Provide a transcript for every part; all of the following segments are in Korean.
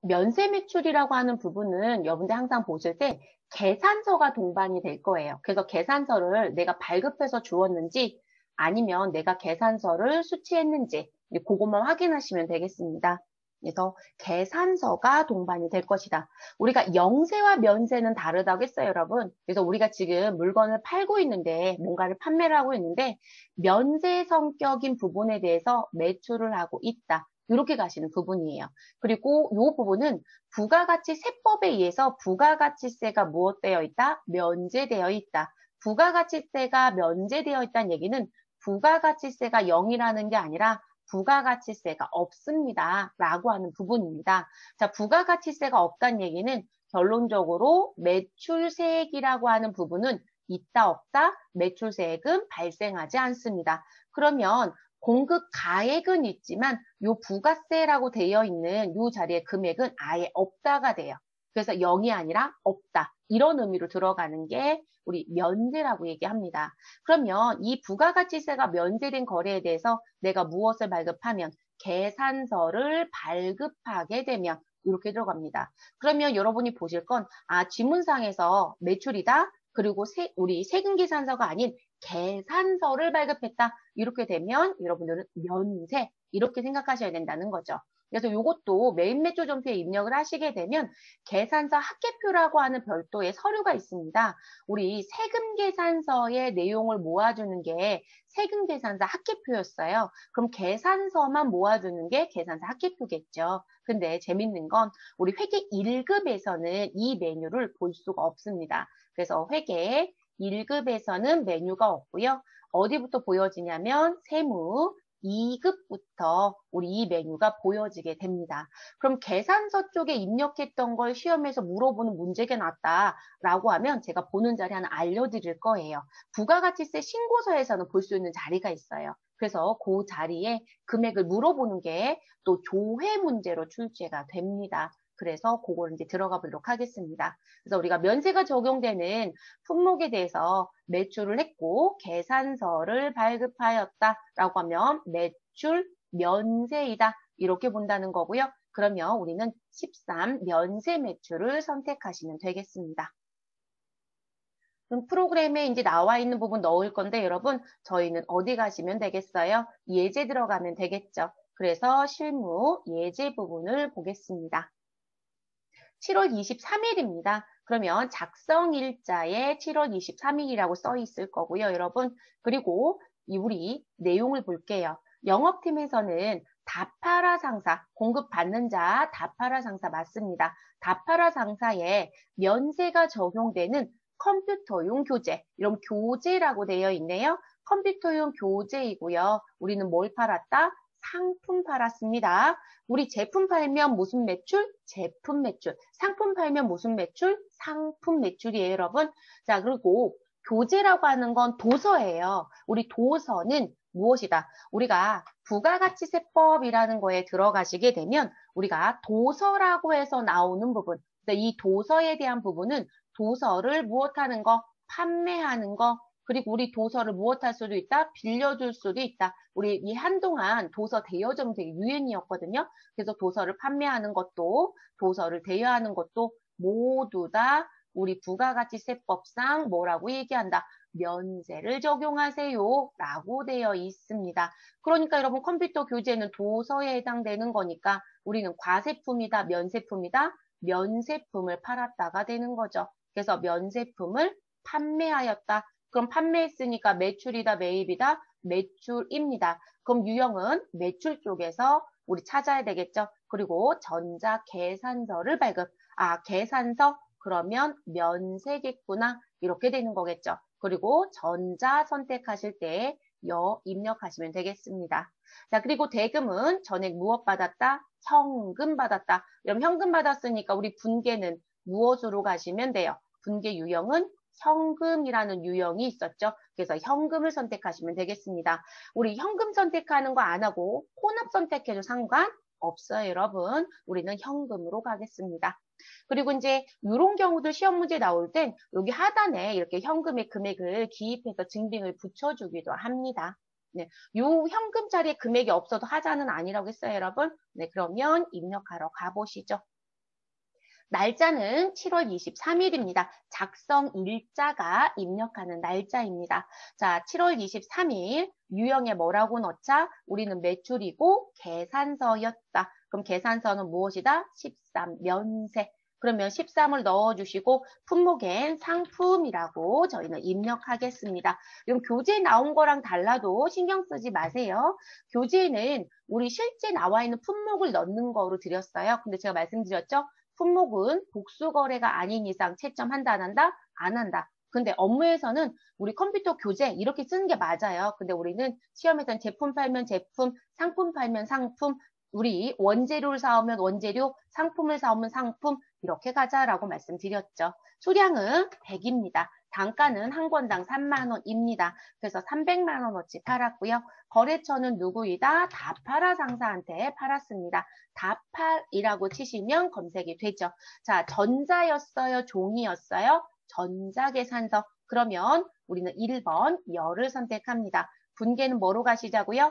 면세 매출이라고 하는 부분은 여러분들 항상 보실 때 계산서가 동반이 될 거예요. 그래서 계산서를 내가 발급해서 주었는지 아니면 내가 계산서를 수취했는지 그것만 확인하시면 되겠습니다. 그래서 계산서가 동반이 될 것이다. 우리가 영세와 면세는 다르다고 했어요, 여러분. 그래서 우리가 지금 물건을 팔고 있는데 뭔가를 판매를 하고 있는데 면세 성격인 부분에 대해서 매출을 하고 있다. 이렇게 가시는 부분이에요. 그리고 이 부분은 부가가치세법에 의해서 부가가치세가 무엇되어 있다? 면제되어 있다. 부가가치세가 면제되어 있다는 얘기는 부가가치세가 0이라는 게 아니라 부가가치세가 없습니다. 라고 하는 부분입니다. 자, 부가가치세가 없다는 얘기는 결론적으로 매출세액이라고 하는 부분은 있다 없다 매출세액은 발생하지 않습니다. 그러면 공급 가액은 있지만 요 부가세라고 되어 있는 요 자리에 금액은 아예 없다가 돼요. 그래서 0이 아니라 없다. 이런 의미로 들어가는 게 우리 면세라고 얘기합니다. 그러면 이 부가가치세가 면제된 거래에 대해서 내가 무엇을 발급하면 계산서를 발급하게 되면 이렇게 들어갑니다. 그러면 여러분이 보실 건 지문상에서 매출이다. 그리고 우리 세금계산서가 아닌 계산서를 발급했다. 이렇게 되면 여러분들은 면세 이렇게 생각하셔야 된다는 거죠. 그래서 이것도 메인 매출 점수에 입력을 하시게 되면 계산서 합계표라고 하는 별도의 서류가 있습니다. 우리 세금계산서의 내용을 모아주는 게 세금계산서 합계표였어요. 그럼 계산서만 모아주는 게 계산서 합계표겠죠. 근데 재밌는 건 우리 회계 1급에서는 이 메뉴를 볼 수가 없습니다. 그래서 회계 1급에서는 메뉴가 없고요. 어디부터 보여지냐면 세무 2급부터 우리 이 메뉴가 보여지게 됩니다. 그럼 계산서 쪽에 입력했던 걸 시험에서 물어보는 문제가 났다라고 하면 제가 보는 자리 하나 알려드릴 거예요. 부가가치세 신고서에서는 볼 수 있는 자리가 있어요. 그래서 그 자리에 금액을 물어보는 게 또 조회 문제로 출제가 됩니다. 그래서 그걸 이제 들어가 보도록 하겠습니다. 그래서 우리가 면세가 적용되는 품목에 대해서 매출을 했고 계산서를 발급하였다라고 하면 매출 면세이다. 이렇게 본다는 거고요. 그러면 우리는 13 면세 매출을 선택하시면 되겠습니다. 그럼 프로그램에 이제 나와 있는 부분 넣을 건데 여러분 저희는 어디 가시면 되겠어요? 예제 들어가면 되겠죠. 그래서 실무 예제 부분을 보겠습니다. 7월 23일입니다. 그러면 작성일자에 7월 23일이라고 써 있을 거고요, 여러분. 그리고 우리 내용을 볼게요. 영업팀에서는 다파라 상사, 공급받는 자 다파라 상사 맞습니다. 다파라 상사에 면세가 적용되는 컴퓨터용 교재, 이런 교재라고 되어 있네요. 컴퓨터용 교재이고요. 우리는 뭘 팔았다? 상품 팔았습니다. 우리 제품 팔면 무슨 매출? 제품 매출. 상품 팔면 무슨 매출? 상품 매출이에요, 여러분. 자, 그리고 교재라고 하는 건 도서예요. 우리 도서는 무엇이다? 우리가 부가가치세법이라는 거에 들어가시게 되면 우리가 도서라고 해서 나오는 부분, 이 도서에 대한 부분은 도서를 무엇하는 거? 판매하는 거, 그리고 우리 도서를 무엇할 수도 있다? 빌려줄 수도 있다. 우리 이 한동안 도서 대여점 되게 유행이었거든요. 그래서 도서를 판매하는 것도 도서를 대여하는 것도 모두 다 우리 부가가치세법상 뭐라고 얘기한다? 면세를 적용하세요 라고 되어 있습니다. 그러니까 여러분 컴퓨터 교재는 도서에 해당되는 거니까 우리는 과세품이다, 면세품이다, 면세품을 팔았다가 되는 거죠. 그래서 면세품을 판매하였다. 그럼 판매했으니까 매출이다, 매입이다, 매출입니다. 그럼 유형은 매출 쪽에서 우리 찾아야 되겠죠. 그리고 전자계산서를 발급. 계산서? 그러면 면세겠구나. 이렇게 되는 거겠죠. 그리고 전자 선택하실 때 여 입력하시면 되겠습니다. 자, 그리고 대금은 전액 무엇 받았다? 현금 받았다. 그럼 현금 받았으니까 우리 분계는 무엇으로 가시면 돼요? 분계 유형은 현금이라는 유형이 있었죠. 그래서 현금을 선택하시면 되겠습니다. 우리 현금 선택하는 거 안 하고 혼합 선택해도 상관없어요, 여러분. 우리는 현금으로 가겠습니다. 그리고 이제 이런 경우도 시험 문제 나올 땐 여기 하단에 이렇게 현금의 금액을 기입해서 증빙을 붙여주기도 합니다. 네, 요 현금 자리에 금액이 없어도 하자는 아니라고 했어요, 여러분. 네, 그러면 입력하러 가보시죠. 날짜는 7월 23일입니다. 작성 일자가 입력하는 날짜입니다. 자, 7월 23일 유형에 뭐라고 넣자? 우리는 매출이고 계산서였다. 그럼 계산서는 무엇이다? 13, 면세. 그러면 13을 넣어주시고 품목엔 상품이라고 저희는 입력하겠습니다. 그럼 교재에 나온 거랑 달라도 신경 쓰지 마세요. 교재에는 우리 실제 나와 있는 품목을 넣는 거로 드렸어요. 근데 제가 말씀드렸죠? 품목은 복수거래가 아닌 이상 채점한다 안 한다? 안 한다. 근데 업무에서는 우리 컴퓨터 교재 이렇게 쓰는 게 맞아요. 근데 우리는 시험에서는 제품 팔면 제품, 상품 팔면 상품, 우리 원재료를 사오면 원재료, 상품을 사오면 상품 이렇게 가자라고 말씀드렸죠. 수량은 100입니다. 단가는 한 권당 3만 원입니다. 그래서 300만 원어치 팔았고요. 거래처는 누구이다? 다파라 상사한테 팔았습니다. 다팔이라고 치시면 검색이 되죠. 자, 전자였어요? 종이였어요? 전자계산서. 그러면 우리는 1번 열을 선택합니다. 분계는 뭐로 가시자고요?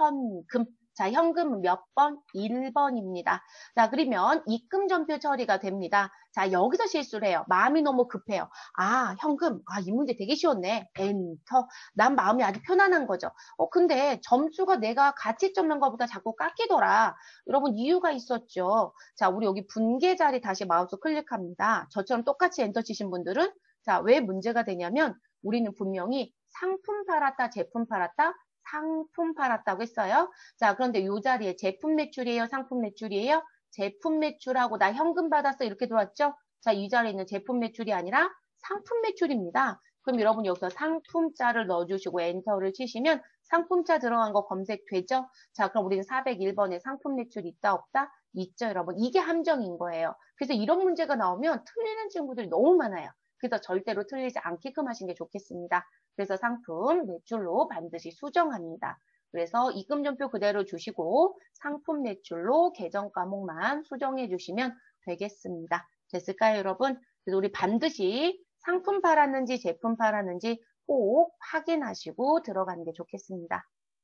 현금. 자, 현금은 몇 번? 1번입니다. 자, 그러면 입금전표 처리가 됩니다. 자, 여기서 실수를 해요. 마음이 너무 급해요. 아, 현금. 아, 이 문제 되게 쉬웠네. 엔터. 난 마음이 아주 편안한 거죠. 근데 점수가 내가 같이 점는 것보다 자꾸 깎이더라. 여러분, 이유가 있었죠. 자, 우리 여기 분계 자리 다시 마우스 클릭합니다. 저처럼 똑같이 엔터 치신 분들은 자, 왜 문제가 되냐면 우리는 분명히 상품 팔았다, 제품 팔았다, 상품 팔았다고 했어요. 자, 그런데 이 자리에 제품 매출이에요? 상품 매출이에요? 제품 매출하고 나 현금 받았어 이렇게 들어왔죠? 자, 이 자리에는 제품 매출이 아니라 상품 매출입니다. 그럼 여러분 여기서 상품자를 넣어주시고 엔터를 치시면 상품자 들어간 거 검색되죠? 자, 그럼 우리는 401번에 상품 매출이 있다 없다? 있죠, 여러분. 이게 함정인 거예요. 그래서 이런 문제가 나오면 틀리는 친구들이 너무 많아요. 그래서 절대로 틀리지 않게끔 하시는 게 좋겠습니다. 그래서 상품 매출로 반드시 수정합니다. 그래서 입금전표 그대로 주시고 상품 매출로 계정 과목만 수정해 주시면 되겠습니다. 됐을까요, 여러분? 그래서 우리 반드시 상품 팔았는지 제품 팔았는지 꼭 확인하시고 들어가는 게 좋겠습니다.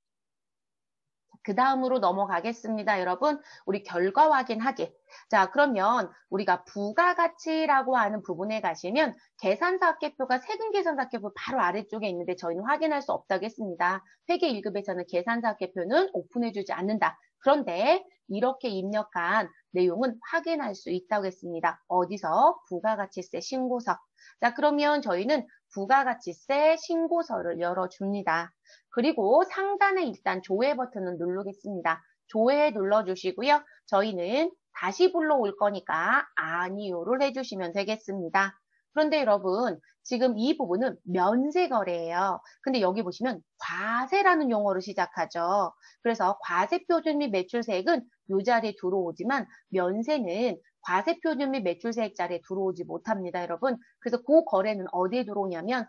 그 다음으로 넘어가겠습니다, 여러분. 우리 결과 확인하기. 자, 그러면 우리가 부가가치라고 하는 부분에 가시면 계산사학계표가 세금계산사학계표 바로 아래쪽에 있는데 저희는 확인할 수 없다고 했습니다. 회계 1급에서는 계산사학계표는 오픈해주지 않는다. 그런데 이렇게 입력한 내용은 확인할 수 있다고 했습니다. 어디서? 부가가치세 신고서. 자, 그러면 저희는 부가가치세 신고서를 열어줍니다. 그리고 상단에 일단 조회 버튼을 누르겠습니다. 조회 눌러주시고요. 저희는 다시 불러올 거니까 아니요를 해주시면 되겠습니다. 그런데 여러분, 지금 이 부분은 면세거래예요. 근데 여기 보시면 과세라는 용어로 시작하죠. 그래서 과세표준 및 매출세액은 이 자리에 들어오지만 면세는 과세표준 및 매출세액 자리에 들어오지 못합니다, 여러분. 그래서 그 거래는 어디에 들어오냐면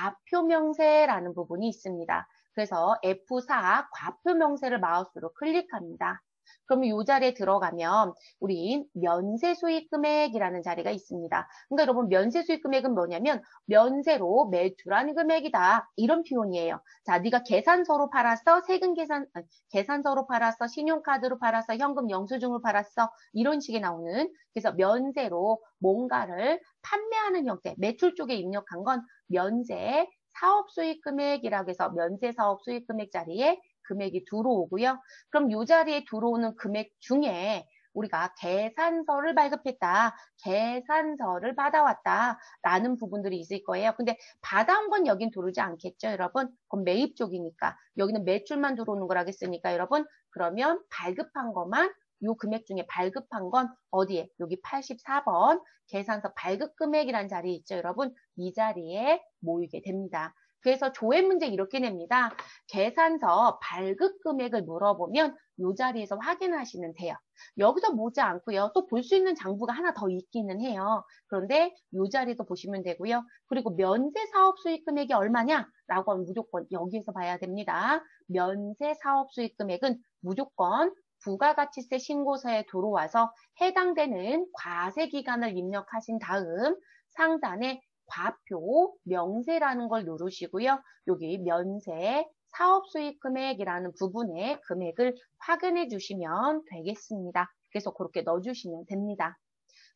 과표명세라는 부분이 있습니다. 그래서 F4 과표명세를 마우스로 클릭합니다. 그러면 이 자리에 들어가면 우리 면세수익금액이라는 자리가 있습니다. 그러니까 여러분 면세수익금액은 뭐냐면 면세로 매출한 금액이다. 이런 표현이에요. 자, 네가 계산서로 팔았어, 계산서로 팔았어, 신용카드로 팔았어, 현금 영수증으로 팔았어. 이런 식이 나오는 그래서 면세로 뭔가를 판매하는 형태, 매출 쪽에 입력한 건 면세 사업수익금액이라고 해서 면세사업수익금액 자리에 금액이 들어오고요. 그럼 이 자리에 들어오는 금액 중에 우리가 계산서를 발급했다, 계산서를 받아왔다 라는 부분들이 있을 거예요. 근데 받아온 건 여긴 들어오지 않겠죠, 여러분? 그럼 매입 쪽이니까 여기는 매출만 들어오는 거라 했으니까 여러분 그러면 발급한 것만 요 금액 중에 발급한 건 어디에? 여기 84번 계산서 발급 금액이라는 자리 있죠, 여러분? 이 자리에 모이게 됩니다. 그래서 조회 문제 이렇게 냅니다. 계산서 발급 금액을 물어보면 이 자리에서 확인하시면 돼요. 여기서 모지 않고요. 또 볼 수 있는 장부가 하나 더 있기는 해요. 그런데 이 자리에서 보시면 되고요. 그리고 면세 사업 수익 금액이 얼마냐? 라고 하면 무조건 여기에서 봐야 됩니다. 면세 사업 수익 금액은 무조건 부가가치세 신고서에 들어와서 해당되는 과세 기간을 입력하신 다음 상단에 과표 명세라는 걸 누르시고요. 여기 면세 사업수익금액이라는 부분에 금액을 확인해 주시면 되겠습니다. 그래서 그렇게 넣어주시면 됩니다.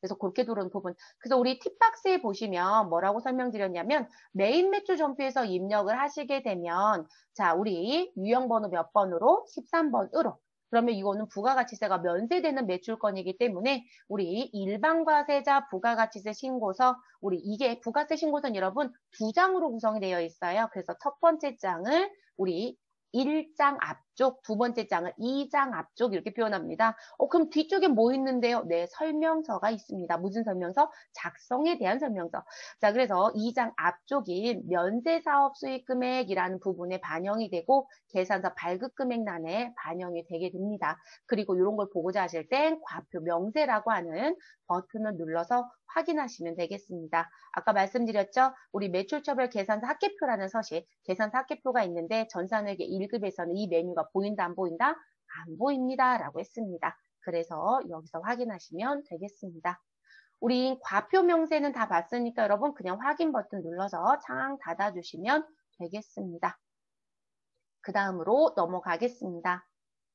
그래서 그렇게 들어오는 부분. 그래서 우리 팁박스에 보시면 뭐라고 설명드렸냐면 메인 매출 전표에서 입력을 하시게 되면 자, 우리 유형번호 몇 번으로? 13번으로. 그러면 이거는 부가가치세가 면세되는 매출건이기 때문에 우리 일반과세자 부가가치세 신고서 우리 이게 부가세 신고서는 여러분 두 장으로 구성이 되어 있어요. 그래서 첫 번째 장을 우리 1장 앞쪽, 두 번째 장을 2장 앞쪽 이렇게 표현합니다. 그럼 뒤쪽에 뭐 있는데요? 네, 설명서가 있습니다. 무슨 설명서? 작성에 대한 설명서. 자, 그래서 2장 앞쪽인 면세사업 수익금액이라는 부분에 반영이 되고 계산서 발급금액란에 반영이 되게 됩니다. 그리고 이런 걸 보고자 하실 땐 과표 명세라고 하는 버튼을 눌러서 확인하시면 되겠습니다. 아까 말씀드렸죠? 우리 매출처별 계산서 합계표라는 서식, 계산서 합계표가 있는데 전산회계 1급에서는 이 메뉴가 보인다, 안 보인다? 안 보입니다. 라고 했습니다. 그래서 여기서 확인하시면 되겠습니다. 우리 과표 명세는 다 봤으니까 여러분 그냥 확인 버튼 눌러서 창 닫아주시면 되겠습니다. 그 다음으로 넘어가겠습니다.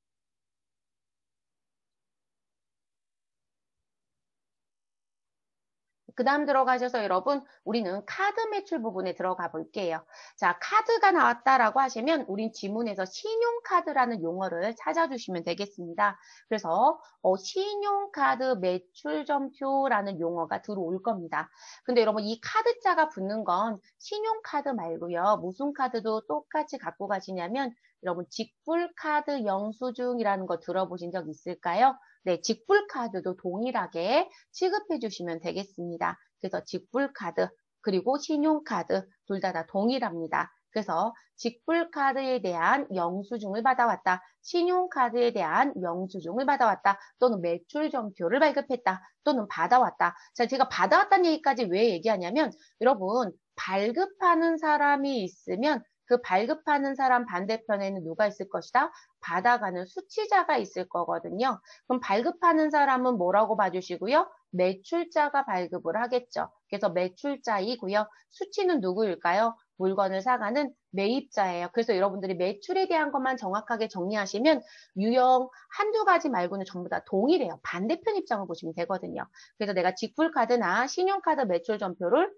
그 다음 들어가셔서 여러분 우리는 카드 매출 부분에 들어가 볼게요. 자, 카드가 나왔다라고 하시면 우린 지문에서 신용카드라는 용어를 찾아주시면 되겠습니다. 그래서 신용카드 매출점표라는 용어가 들어올 겁니다. 근데 여러분 이 카드자가 붙는 건 신용카드 말고요. 무슨 카드도 똑같이 갖고 가시냐면 여러분 직불카드 영수증이라는 거 들어보신 적 있을까요? 네, 직불카드도 동일하게 취급해 주시면 되겠습니다. 그래서 직불카드 그리고 신용카드 둘 다 동일합니다. 그래서 직불카드에 대한 영수증을 받아왔다. 신용카드에 대한 영수증을 받아왔다. 또는 매출점표를 발급했다. 또는 받아왔다. 자, 제가 받아왔다는 얘기까지 왜 얘기하냐면 여러분 발급하는 사람이 있으면 그 발급하는 사람 반대편에는 누가 있을 것이다? 받아가는 수취자가 있을 거거든요. 그럼 발급하는 사람은 뭐라고 봐주시고요? 매출자가 발급을 하겠죠. 그래서 매출자이고요. 수취는 누구일까요? 물건을 사가는 매입자예요. 그래서 여러분들이 매출에 대한 것만 정확하게 정리하시면 유형 한두 가지 말고는 전부 다 동일해요. 반대편 입장을 보시면 되거든요. 그래서 내가 직불카드나 신용카드 매출점표를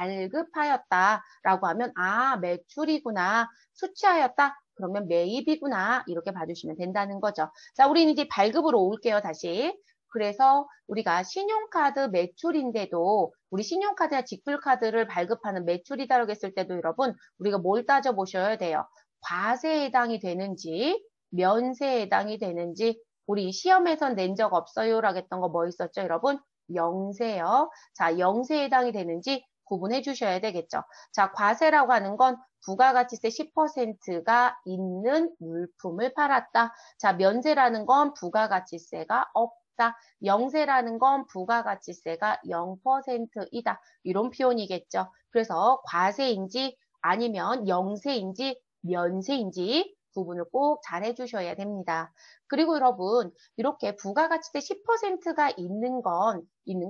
발급하였다라고 하면 아 매출이구나 수취하였다 그러면 매입이구나 이렇게 봐주시면 된다는 거죠. 자 우리는 이제 발급으로 올게요 다시. 그래서 우리가 신용카드 매출인데도 우리 신용카드나 직불카드를 발급하는 매출이다라고 했을 때도 여러분 우리가 뭘 따져보셔야 돼요. 과세에 해당이 되는지 면세에 해당이 되는지 우리 시험에선 낸 적 없어요 라고 했던 거 뭐 있었죠 여러분? 영세요. 자 영세에 해당이 되는지 구분해 주셔야 되겠죠. 자, 과세라고 하는 건 부가가치세 10%가 있는 물품을 팔았다. 자, 면세라는 건 부가가치세가 없다. 영세라는 건 부가가치세가 0%이다. 이런 표현이겠죠. 그래서 과세인지 아니면 영세인지 면세인지 구분을 꼭 잘 해주셔야 됩니다. 그리고 여러분 이렇게 부가가치세 10%가 있는 건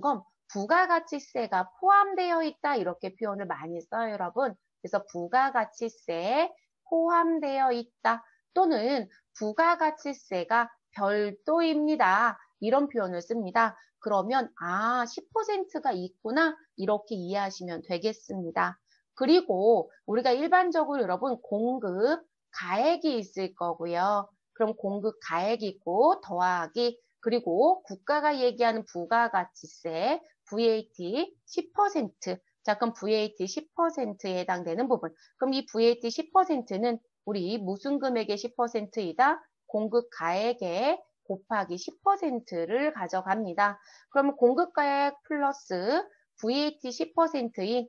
부가가치세가 포함되어 있다 이렇게 표현을 많이 써요 여러분. 그래서 부가가치세에 포함되어 있다 또는 부가가치세가 별도입니다. 이런 표현을 씁니다. 그러면 아 10%가 있구나 이렇게 이해하시면 되겠습니다. 그리고 우리가 일반적으로 여러분 공급 가액이 있을 거고요. 그럼 공급 가액이 있고 더하기 그리고 국가가 얘기하는 부가가치세 VAT 10%. 자, 그럼 VAT 10%에 해당되는 부분. 그럼 이 VAT 10%는 우리 무슨 금액의 10%이다? 공급 가액의 곱하기 10%를 가져갑니다. 그러면 공급 가액 플러스 VAT 10%인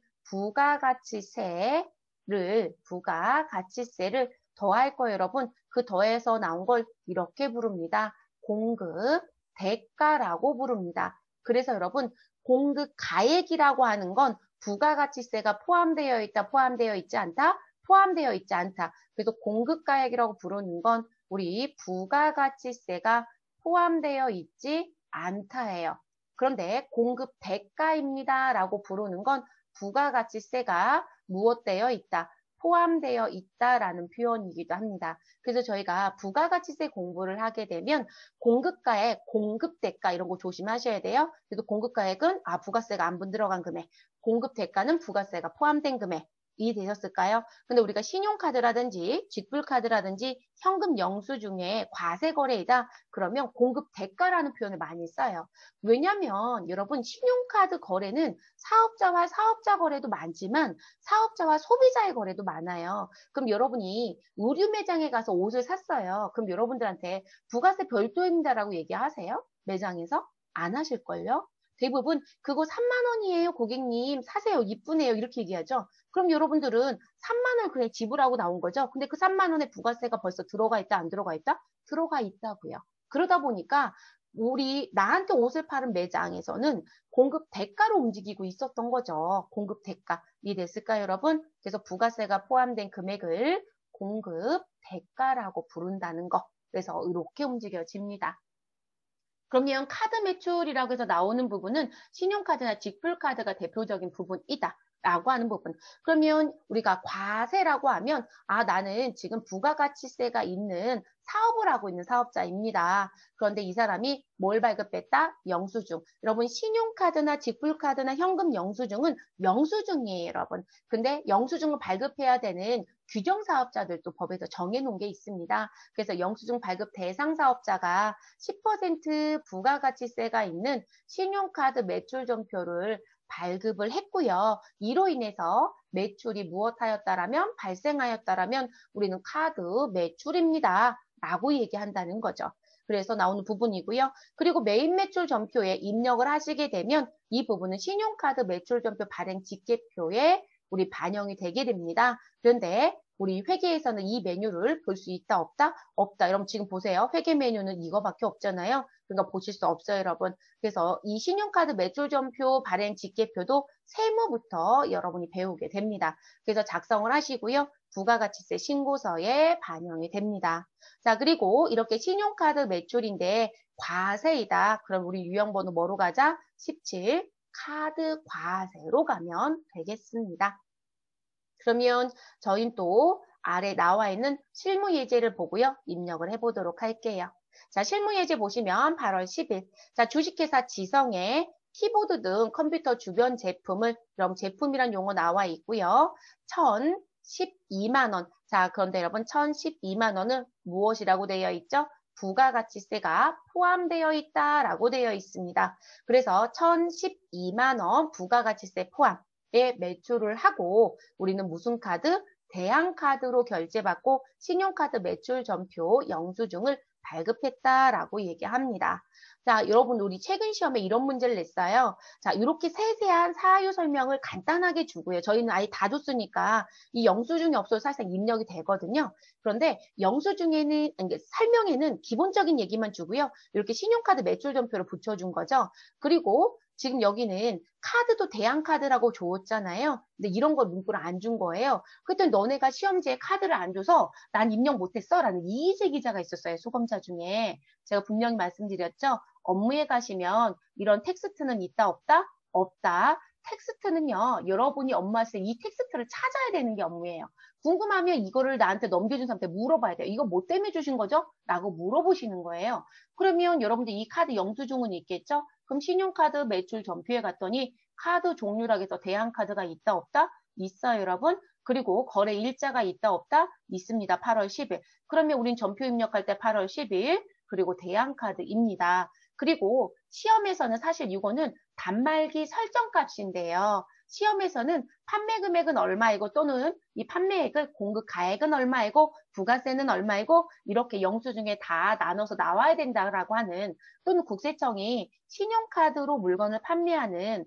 부가가치세를 더할 거예요, 여러분. 그 더해서 나온 걸 이렇게 부릅니다. 공급 대가라고 부릅니다. 그래서 여러분 공급 가액이라고 하는 건 부가가치세가 포함되어 있다, 포함되어 있지 않다, 포함되어 있지 않다. 그래서 공급 가액이라고 부르는 건 우리 부가가치세가 포함되어 있지 않다예요. 그런데 공급 대가입니다 라고 부르는 건 부가가치세가 무엇되어 있다, 포함되어 있다라는 표현이기도 합니다. 그래서 저희가 부가가치세 공부를 하게 되면 공급가액, 공급대가 이런 거 조심하셔야 돼요. 그래서 공급가액은 부가세가 안 들어간 금액, 공급대가는 부가세가 포함된 금액. 이해되셨을까요? 근데 우리가 신용카드라든지 직불카드라든지 현금 영수증에 과세거래이다 그러면 공급대가라는 표현을 많이 써요. 왜냐면 여러분 신용카드 거래는 사업자와 사업자 거래도 많지만 사업자와 소비자의 거래도 많아요. 그럼 여러분이 의류 매장에 가서 옷을 샀어요. 그럼 여러분들한테 부가세 별도입니다라고 얘기하세요? 매장에서? 안 하실걸요? 대부분 그거 3만 원이에요 고객님 사세요 이쁘네요 이렇게 얘기하죠. 그럼 여러분들은 3만 원 그냥 지불하고 나온 거죠. 근데 그 3만 원의 부가세가 벌써 들어가 있다 안 들어가 있다? 들어가 있다고요. 그러다 보니까 나한테 옷을 파는 매장에서는 공급 대가로 움직이고 있었던 거죠. 공급 대가. 이해됐을까요, 여러분? 그래서 부가세가 포함된 금액을 공급 대가라고 부른다는 거. 그래서 이렇게 움직여집니다. 그러면 카드 매출이라고 해서 나오는 부분은 신용카드나 직불카드가 대표적인 부분이다. 라고 하는 부분. 그러면 우리가 과세라고 하면 나는 지금 부가가치세가 있는 사업을 하고 있는 사업자입니다. 그런데 이 사람이 뭘 발급했다? 영수증. 여러분 신용카드나 직불카드나 현금 영수증은 영수증이에요, 여러분. 근데 영수증을 발급해야 되는 규정 사업자들도 법에서 정해놓은 게 있습니다. 그래서 영수증 발급 대상 사업자가 10% 부가가치세가 있는 신용카드 매출점표를 발급을 했고요. 이로 인해서 매출이 무엇하였다라면 발생하였다라면 우리는 카드 매출입니다. 라고 얘기한다는 거죠. 그래서 나오는 부분이고요. 그리고 메인 매출 점표에 입력을 하시게 되면 이 부분은 신용카드 매출 점표 발행 집계표에 우리 반영이 되게 됩니다. 그런데 우리 회계에서는 이 메뉴를 볼 수 있다 없다? 없다. 여러분 지금 보세요. 회계 메뉴는 이거밖에 없잖아요. 그러니까 보실 수 없어요, 여러분. 그래서 이 신용카드 매출점표 발행 집계표도 세무부터 여러분이 배우게 됩니다. 그래서 작성을 하시고요. 부가가치세 신고서에 반영이 됩니다. 자, 그리고 이렇게 신용카드 매출인데 과세이다. 그럼 우리 유형번호 뭐로 가자? 17. 카드 과세로 가면 되겠습니다. 그러면 저희는 또 아래 나와 있는 실무 예제를 보고요. 입력을 해보도록 할게요. 자, 실무 예제 보시면 8월 10일. 자, 주식회사 지성의 키보드 등 컴퓨터 주변 제품을, 그럼 제품이란 용어 나와 있고요. 1,012만 원. 자, 그런데 여러분 1,012만 원은 무엇이라고 되어 있죠? 부가가치세가 포함되어 있다라고 되어 있습니다. 그래서 1,012만 원 부가가치세 포함에 매출을 하고 우리는 무슨 카드? 대항카드로 결제받고 신용카드 매출 점표 영수증을 발급했다라고 얘기합니다. 자, 여러분 우리 최근 시험에 이런 문제를 냈어요. 자, 이렇게 세세한 사유 설명을 간단하게 주고요. 저희는 아예 다 줬으니까 이 영수증이 없어도 사실상 입력이 되거든요. 그런데 영수증에는, 설명에는 기본적인 얘기만 주고요. 이렇게 신용카드 매출 점표를 붙여준 거죠. 그리고 지금 여기는 카드도 대항카드라고 줬잖아요. 근데 이런 걸 문구를 안 준 거예요. 그랬더니 너네가 시험지에 카드를 안 줘서 난 입력 못했어 라는 이의제 기자가 있었어요. 수검사 중에. 제가 분명히 말씀드렸죠. 업무에 가시면 이런 텍스트는 있다 없다? 없다. 텍스트는요. 여러분이 업무하실 때 이 텍스트를 찾아야 되는 게 업무예요. 궁금하면 이거를 나한테 넘겨준 사람한테 물어봐야 돼요. 이거 뭐 때문에 주신 거죠? 라고 물어보시는 거예요. 그러면 여러분들 이 카드 영수증은 있겠죠? 그럼 신용카드 매출 점표에 갔더니 카드 종류라고 해서 대항카드가 있다 없다? 있어요, 여러분. 그리고 거래 일자가 있다 없다? 있습니다. 8월 10일. 그러면 우린 점표 입력할 때 8월 10일 그리고 대항카드입니다. 그리고 시험에서는 사실 이거는 단말기 설정값인데요. 시험에서는 판매 금액은 얼마이고 또는 이 판매액을 공급 가액은 얼마이고 부가세는 얼마이고 이렇게 영수증에 다 나눠서 나와야 된다라고 하는 또는 국세청이 신용카드로 물건을 판매하는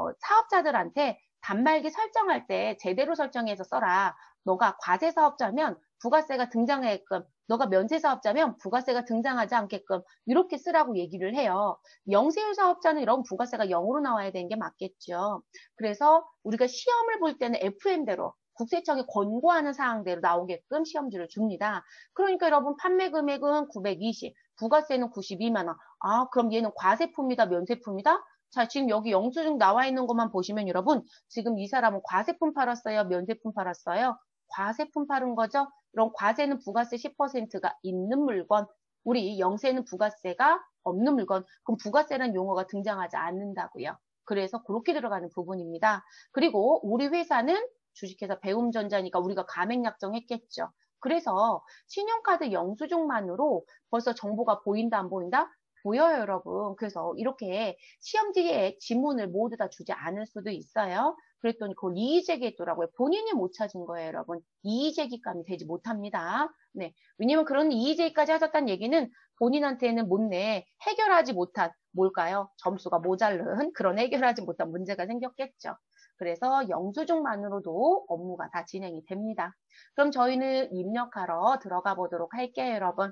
사업자들한테 단말기 설정할 때 제대로 설정해서 써라. 너가 과세 사업자면 부가세가 등장하게끔, 너가 면세 사업자면 부가세가 등장하지 않게끔 이렇게 쓰라고 얘기를 해요. 영세율 사업자는 이런 부가세가 0으로 나와야 되는 게 맞겠죠. 그래서 우리가 시험을 볼 때는 FM대로 국세청이 권고하는 사항대로 나오게끔 시험지를 줍니다. 그러니까 여러분 판매 금액은 920, 부가세는 92만 원. 그럼 얘는 과세품이다, 면세품이다? 자, 지금 여기 영수증 나와 있는 것만 보시면 여러분, 지금 이 사람은 과세품 팔았어요, 면세품 팔았어요? 과세품 파는 거죠. 그럼 과세는 부가세 10%가 있는 물건, 우리 영세는 부가세가 없는 물건, 그럼 부가세라는 용어가 등장하지 않는다고요. 그래서 그렇게 들어가는 부분입니다. 그리고 우리 회사는 주식회사 배움전자니까 우리가 가맹약정했겠죠. 그래서 신용카드 영수증만으로 벌써 정보가 보인다 안 보인다? 보여요, 여러분. 그래서 이렇게 시험지에 지문을 모두 다 주지 않을 수도 있어요. 그랬더니 그걸 이의제기했더라고요. 본인이 못 찾은 거예요, 여러분. 이의제기감이 되지 못합니다. 네. 왜냐면 그런 이의제기까지 하셨다는 얘기는 본인한테는 못내 해결하지 못한 뭘까요? 점수가 모자른 그런 해결하지 못한 문제가 생겼겠죠. 그래서 영수증만으로도 업무가 다 진행이 됩니다. 그럼 저희는 입력하러 들어가 보도록 할게요, 여러분.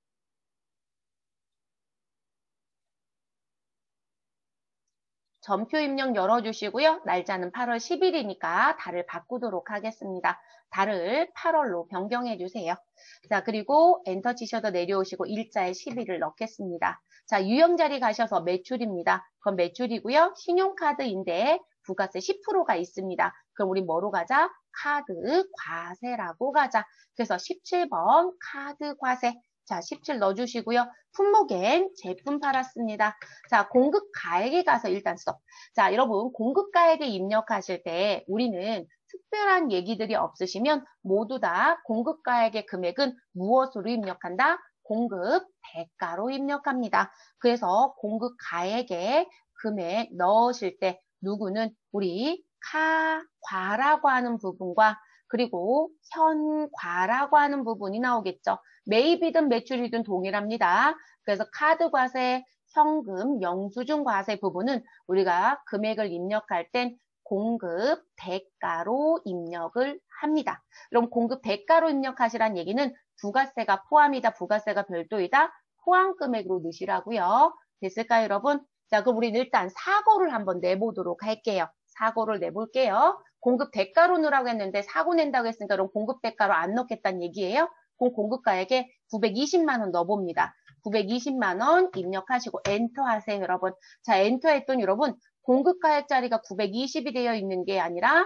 전표 입력 열어주시고요. 날짜는 8월 10일이니까 달을 바꾸도록 하겠습니다. 달을 8월로 변경해 주세요. 자, 그리고 엔터 치셔서 내려오시고 일자에 10일을 넣겠습니다. 자, 유형 자리 가셔서 매출입니다. 그럼 매출이고요. 신용카드인데 부가세 10%가 있습니다. 그럼 우리 뭐로 가자? 카드 과세라고 가자. 그래서 17번 카드 과세. 자, 17 넣어주시고요. 품목엔 제품 팔았습니다. 자, 공급가액에 가서 일단 스톱. 자, 여러분, 공급가액에 입력하실 때 우리는 특별한 얘기들이 없으시면 모두 다 공급가액의 금액은 무엇으로 입력한다? 공급 대가로 입력합니다. 그래서 공급가액에 금액 넣으실 때 누구는 우리 과라고 하는 부분과 그리고 현과라고 하는 부분이 나오겠죠. 매입이든 매출이든 동일합니다. 그래서 카드 과세, 현금, 영수증 과세 부분은 우리가 금액을 입력할 땐 공급 대가로 입력을 합니다. 그럼 공급 대가로 입력하시란 얘기는 부가세가 포함이다, 부가세가 별도이다, 포함 금액으로 넣으시라고요. 됐을까요, 여러분? 자, 그럼 우리는 일단 사고를 한번 내보도록 할게요. 사고를 내볼게요. 공급 대가로 넣으라고 했는데 사고 낸다고 했으니까 그럼 공급 대가로 안 넣겠다는 얘기예요. 그럼 공급가액에 920만 원 넣어봅니다. 920만 원 입력하시고 엔터 하세요, 여러분. 자, 엔터 했더니 여러분 공급가액 자리가 920이 되어 있는 게 아니라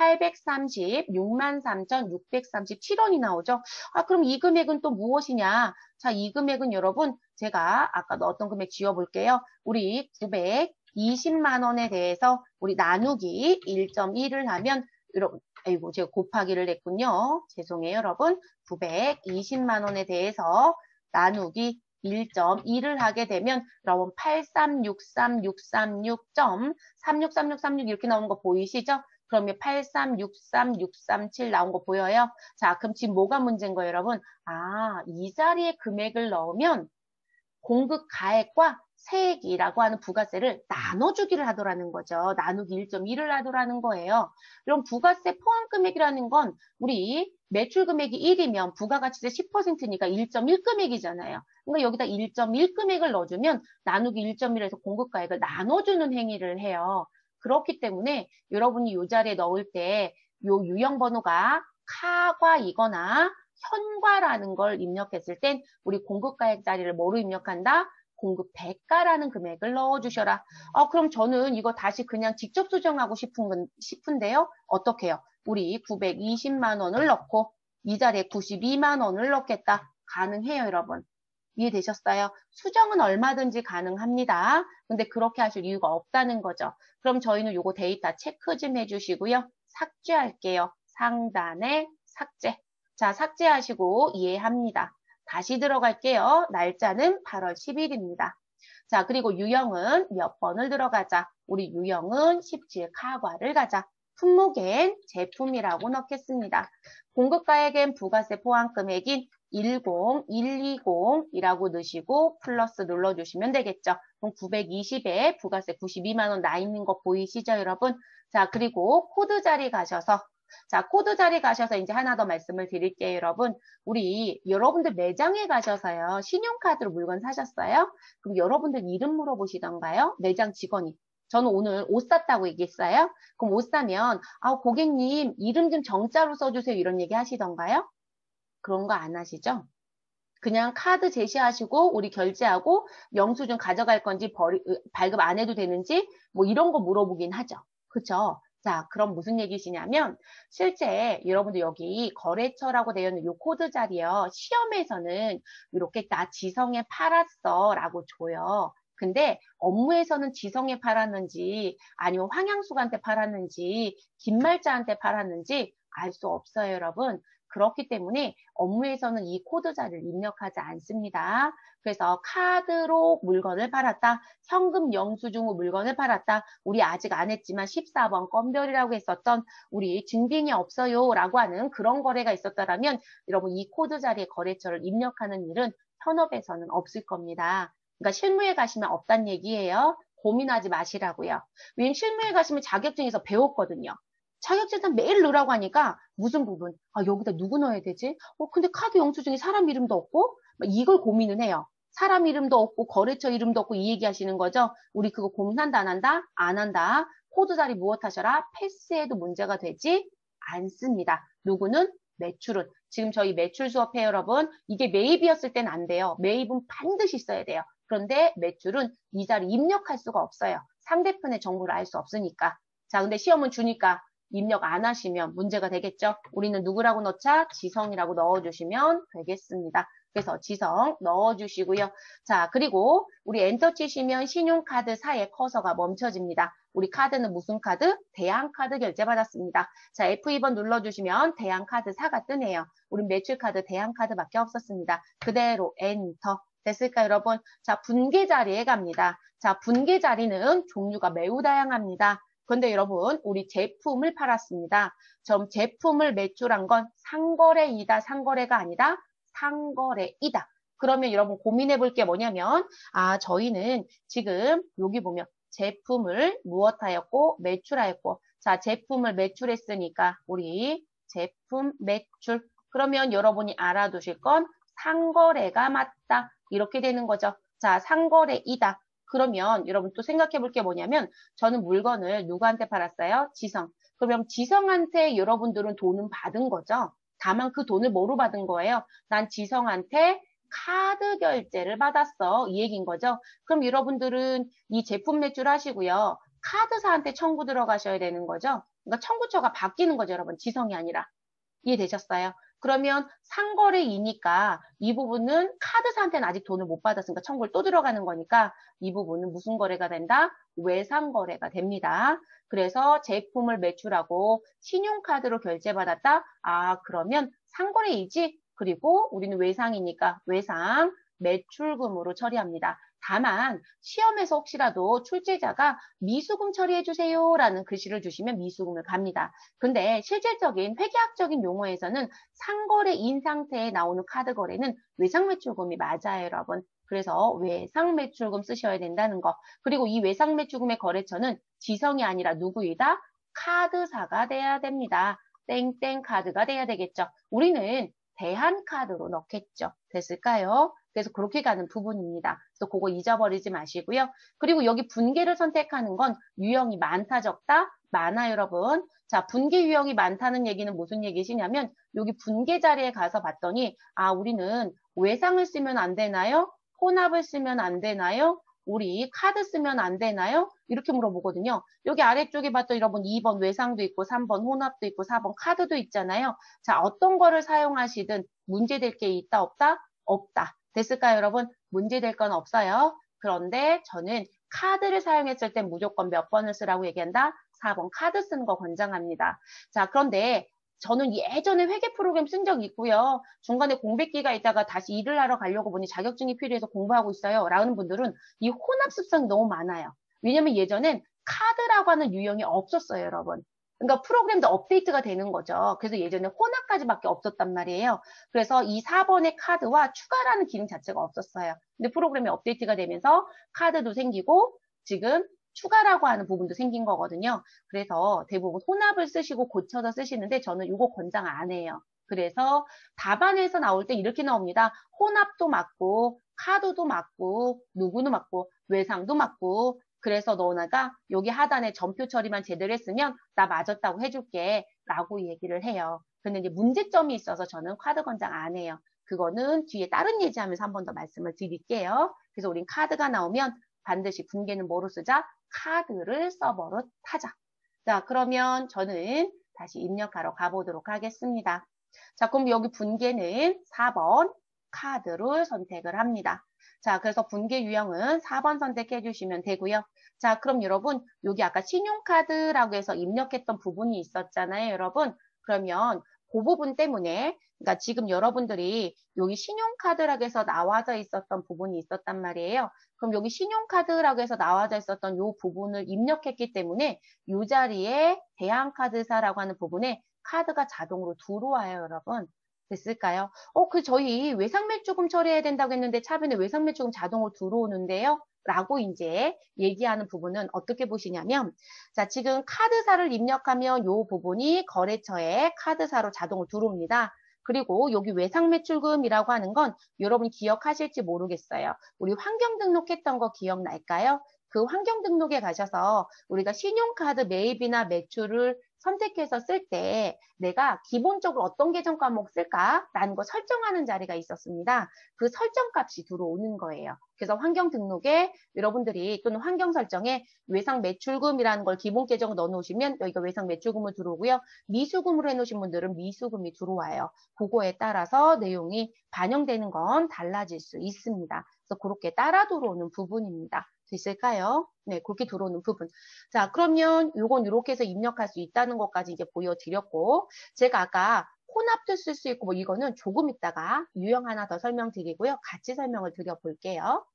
836만 3,637원이 나오죠. 아, 그럼 이 금액은 또 무엇이냐? 자, 이 금액은 여러분 제가 아까 넣었던 금액 지워볼게요. 우리 920만 원에 대해서 우리 나누기 1.1을 하면 여러분, 아이고 제가 곱하기를 했군요. 죄송해요, 여러분. 920만 원에 대해서 나누기 1.2를 하게 되면 여러분 8363636.363636 이렇게 나오는 거 보이시죠? 그러면 8363637 나온 거 보여요? 자, 그럼 지금 뭐가 문제인 거예요, 여러분? 아, 이 자리에 금액을 넣으면 공급 가액과 세액이라고 하는 부가세를 나눠주기를 하더라는 거죠. 나누기 1.1을 하더라는 거예요. 그럼 부가세 포함 금액이라는 건 우리 매출 금액이 1이면 부가가치세 10%니까 1.1 금액이잖아요. 그러니까 여기다 1.1 금액을 넣어주면 나누기 1.1에서 공급가액을 나눠주는 행위를 해요. 그렇기 때문에 여러분이 이 자리에 넣을 때 이 유형번호가 카과이거나 현과라는 걸 입력했을 땐 우리 공급가액 자리를 뭐로 입력한다? 공급 대가라는 금액을 넣어주셔라. 그럼 저는 이거 다시 그냥 직접 수정하고 싶은데요. 어떻게 해요? 우리 920만 원을 넣고 이 자리에 92만 원을 넣겠다. 가능해요, 여러분. 이해되셨어요? 수정은 얼마든지 가능합니다. 근데 그렇게 하실 이유가 없다는 거죠. 그럼 저희는 요거 데이터 체크 좀 해주시고요. 삭제할게요. 상단에 삭제. 자, 삭제하시고 이해합니다. 다시 들어갈게요. 날짜는 8월 10일입니다. 자, 그리고 유형은 몇 번을 들어가자. 우리 유형은 17 카과를 가자. 품목엔 제품이라고 넣겠습니다. 공급가액엔 부가세 포함 금액인 10120이라고 넣으시고 플러스 눌러주시면 되겠죠. 그럼 920에 부가세 92만 원 나 있는 거 보이시죠, 여러분? 자, 그리고 코드 자리 가셔서 자, 코드 자리 가셔서 이제 하나 더 말씀을 드릴게요, 여러분. 우리 여러분들 매장에 가셔서요. 신용카드로 물건 사셨어요? 그럼 여러분들 이름 물어보시던가요? 매장 직원이. 저는 오늘 옷 샀다고 얘기했어요. 그럼 옷 사면 고객님 이름 좀 정자로 써주세요. 이런 얘기 하시던가요? 그런 거 안 하시죠? 그냥 카드 제시하시고 우리 결제하고 영수증 가져갈 건지 발급 안 해도 되는지 뭐 이런 거 물어보긴 하죠. 그쵸? 자, 그럼 무슨 얘기시냐면 실제 여러분들 여기 거래처라고 되어 있는 이 코드 자리요. 시험에서는 이렇게 나 지성에 팔았어 라고 줘요. 근데 업무에서는 지성에 팔았는지 아니면 황양숙한테 팔았는지 김말자한테 팔았는지 알 수 없어요, 여러분. 그렇기 때문에 업무에서는 이 코드 자리를 입력하지 않습니다. 그래서 카드로 물건을 팔았다. 현금 영수증으로 물건을 팔았다. 우리 아직 안 했지만 14번 건별이라고 했었던 우리 증빙이 없어요 라고 하는 그런 거래가 있었다라면 여러분 이 코드 자리에 거래처를 입력하는 일은 현업에서는 없을 겁니다. 그러니까 실무에 가시면 없단 얘기예요. 고민하지 마시라고요. 왜냐면 실무에 가시면 자격증에서 배웠거든요. 자격증에서 매일 넣으라고 하니까 무슨 부분? 아, 여기다 누구 넣어야 되지? 근데 카드 영수증에 사람 이름도 없고 이걸 고민은 해요. 사람 이름도 없고 거래처 이름도 없고 이 얘기 하시는 거죠. 우리 그거 고민한다 안 한다? 안 한다. 코드 자리 무엇 하셔라? 패스해도 문제가 되지 않습니다. 누구는? 매출은. 지금 저희 매출 수업해 여러분. 이게 매입이었을 땐 안 돼요. 매입은 반드시 있어야 돼요. 그런데 매출은 이 자리 입력할 수가 없어요. 상대편의 정보를 알 수 없으니까. 자, 근데 시험은 주니까 입력 안 하시면 문제가 되겠죠. 우리는 누구라고 넣자? 지성이라고 넣어주시면 되겠습니다. 그래서 지성 넣어주시고요. 자, 그리고 우리 엔터 치시면 신용카드사의 커서가 멈춰집니다. 우리 카드는 무슨 카드? 대한카드 결제받았습니다. 자, F2번 눌러주시면 대한카드사가 뜨네요. 우리 매출카드 대한카드밖에 없었습니다. 그대로 엔터. 됐을까요, 여러분? 자, 분계 자리에 갑니다. 자, 분계 자리는 종류가 매우 다양합니다. 그런데 여러분, 우리 제품을 팔았습니다. 좀 제품을 매출한 건 상거래이다, 상거래가 아니다, 상거래이다. 그러면 여러분 고민해 볼 게 뭐냐면, 아, 저희는 지금 여기 보면 제품을 무엇하였고 매출하였고, 자, 제품을 매출했으니까 우리 제품 매출. 그러면 여러분이 알아두실 건 상거래가 맞다. 이렇게 되는 거죠. 자, 상거래이다. 그러면 여러분 또 생각해 볼 게 뭐냐면 저는 물건을 누구한테 팔았어요? 지성. 그럼 지성한테 여러분들은 돈은 받은 거죠. 다만 그 돈을 뭐로 받은 거예요? 난 지성한테 카드 결제를 받았어. 이 얘기인 거죠. 그럼 여러분들은 이 제품 매출 하시고요. 카드사한테 청구 들어가셔야 되는 거죠. 그러니까 청구처가 바뀌는 거죠, 여러분. 지성이 아니라. 이해되셨어요? 그러면 상거래이니까 이 부분은 카드사한테는 아직 돈을 못 받았으니까 청구를 또 들어가는 거니까 이 부분은 무슨 거래가 된다? 외상거래가 됩니다. 그래서 제품을 매출하고 신용카드로 결제받았다? 아, 그러면 상거래이지? 그리고 우리는 외상이니까 외상 매출금으로 처리합니다. 다만 시험에서 혹시라도 출제자가 미수금 처리해 주세요 라는 글씨를 주시면 미수금을 갑니다. 근데 실질적인 회계학적인 용어에서는 상거래인 상태에 나오는 카드 거래는 외상매출금이 맞아요, 여러분. 그래서 외상매출금 쓰셔야 된다는 거. 그리고 이 외상매출금의 거래처는 지성이 아니라 누구이다? 카드사가 돼야 됩니다. 땡땡 카드가 돼야 되겠죠. 우리는 대한카드로 넣겠죠. 됐을까요? 그래서 그렇게 가는 부분입니다. 그래서 그거 잊어버리지 마시고요. 그리고 여기 분계를 선택하는 건 유형이 많다, 적다? 많아, 여러분. 자, 분계 유형이 많다는 얘기는 무슨 얘기시냐면 여기 분계 자리에 가서 봤더니 아, 우리는 외상을 쓰면 안 되나요? 혼합을 쓰면 안 되나요? 우리 카드 쓰면 안 되나요? 이렇게 물어보거든요. 여기 아래쪽에 봤더니 여러분 2번 외상도 있고 3번 혼합도 있고 4번 카드도 있잖아요. 자, 어떤 거를 사용하시든 문제될 게 있다, 없다? 없다. 됐을까요, 여러분? 문제될 건 없어요. 그런데 저는 카드를 사용했을 때 무조건 몇 번을 쓰라고 얘기한다? 4번 카드 쓰는 거 권장합니다. 자, 그런데 저는 예전에 회계 프로그램 쓴 적 있고요. 중간에 공백기가 있다가 다시 일을 하러 가려고 보니 자격증이 필요해서 공부하고 있어요. 라는 분들은 이 혼합 습성이 너무 많아요. 왜냐면 예전엔 카드라고 하는 유형이 없었어요, 여러분. 그러니까 프로그램도 업데이트가 되는 거죠. 그래서 예전에 혼합까지밖에 없었단 말이에요. 그래서 이 4번의 카드와 추가라는 기능 자체가 없었어요. 근데 프로그램이 업데이트가 되면서 카드도 생기고 지금 추가라고 하는 부분도 생긴 거거든요. 그래서 대부분 혼합을 쓰시고 고쳐서 쓰시는데 저는 이거 권장 안 해요. 그래서 답안에서 나올 때 이렇게 나옵니다. 혼합도 맞고 카드도 맞고 누구도 맞고 외상도 맞고 그래서 너네가 여기 하단에 점표 처리만 제대로 했으면 나 맞았다고 해줄게 라고 얘기를 해요. 근데 이제 문제점이 있어서 저는 카드 권장 안 해요. 그거는 뒤에 다른 예제하면서 한 번 더 말씀을 드릴게요. 그래서 우린 카드가 나오면 반드시 분계는 뭐로 쓰자? 카드를 서버로 타자. 자, 그러면 저는 다시 입력하러 가보도록 하겠습니다. 자, 그럼 여기 분계는 4번 카드를 선택을 합니다. 자, 그래서 분계 유형은 4번 선택해 주시면 되고요. 자, 그럼 여러분, 여기 아까 신용카드라고 해서 입력했던 부분이 있었잖아요, 여러분. 그러면 그 부분 때문에, 그러니까 지금 여러분들이 여기 신용카드라고 해서 나와져 있었던 부분이 있었단 말이에요. 그럼 여기 신용카드라고 해서 나와져 있었던 이 부분을 입력했기 때문에 이 자리에 대한카드사라고 하는 부분에 카드가 자동으로 들어와요, 여러분. 됐을까요? 저희 외상매출금 처리해야 된다고 했는데 차변에 외상매출금 자동으로 들어오는데요. 라고 이제 얘기하는 부분은 어떻게 보시냐면, 자, 지금 카드사를 입력하면 이 부분이 거래처에 카드사로 자동으로 들어옵니다. 그리고 여기 외상매출금이라고 하는 건 여러분 기억하실지 모르겠어요. 우리 환경 등록했던 거 기억날까요? 그 환경 등록에 가셔서 우리가 신용카드 매입이나 매출을 선택해서 쓸 때 내가 기본적으로 어떤 계정 과목 쓸까라는 거 설정하는 자리가 있었습니다. 그 설정 값이 들어오는 거예요. 그래서 환경 등록에 여러분들이 또는 환경 설정에 외상 매출금이라는 걸 기본 계정을 넣어 놓으시면 여기가 외상 매출금을 들어오고요. 미수금으로 해 놓으신 분들은 미수금이 들어와요. 그거에 따라서 내용이 반영되는 건 달라질 수 있습니다. 그래서 그렇게 따라 들어오는 부분입니다. 됐을까요? 네, 그렇게 들어오는 부분. 자, 그러면 이건 이렇게 해서 입력할 수 있다는 것까지 이제 보여드렸고, 제가 아까 혼합도 쓸 수 있고, 뭐 이거는 조금 있다가 유형 하나 더 설명드리고요. 같이 설명을 드려볼게요.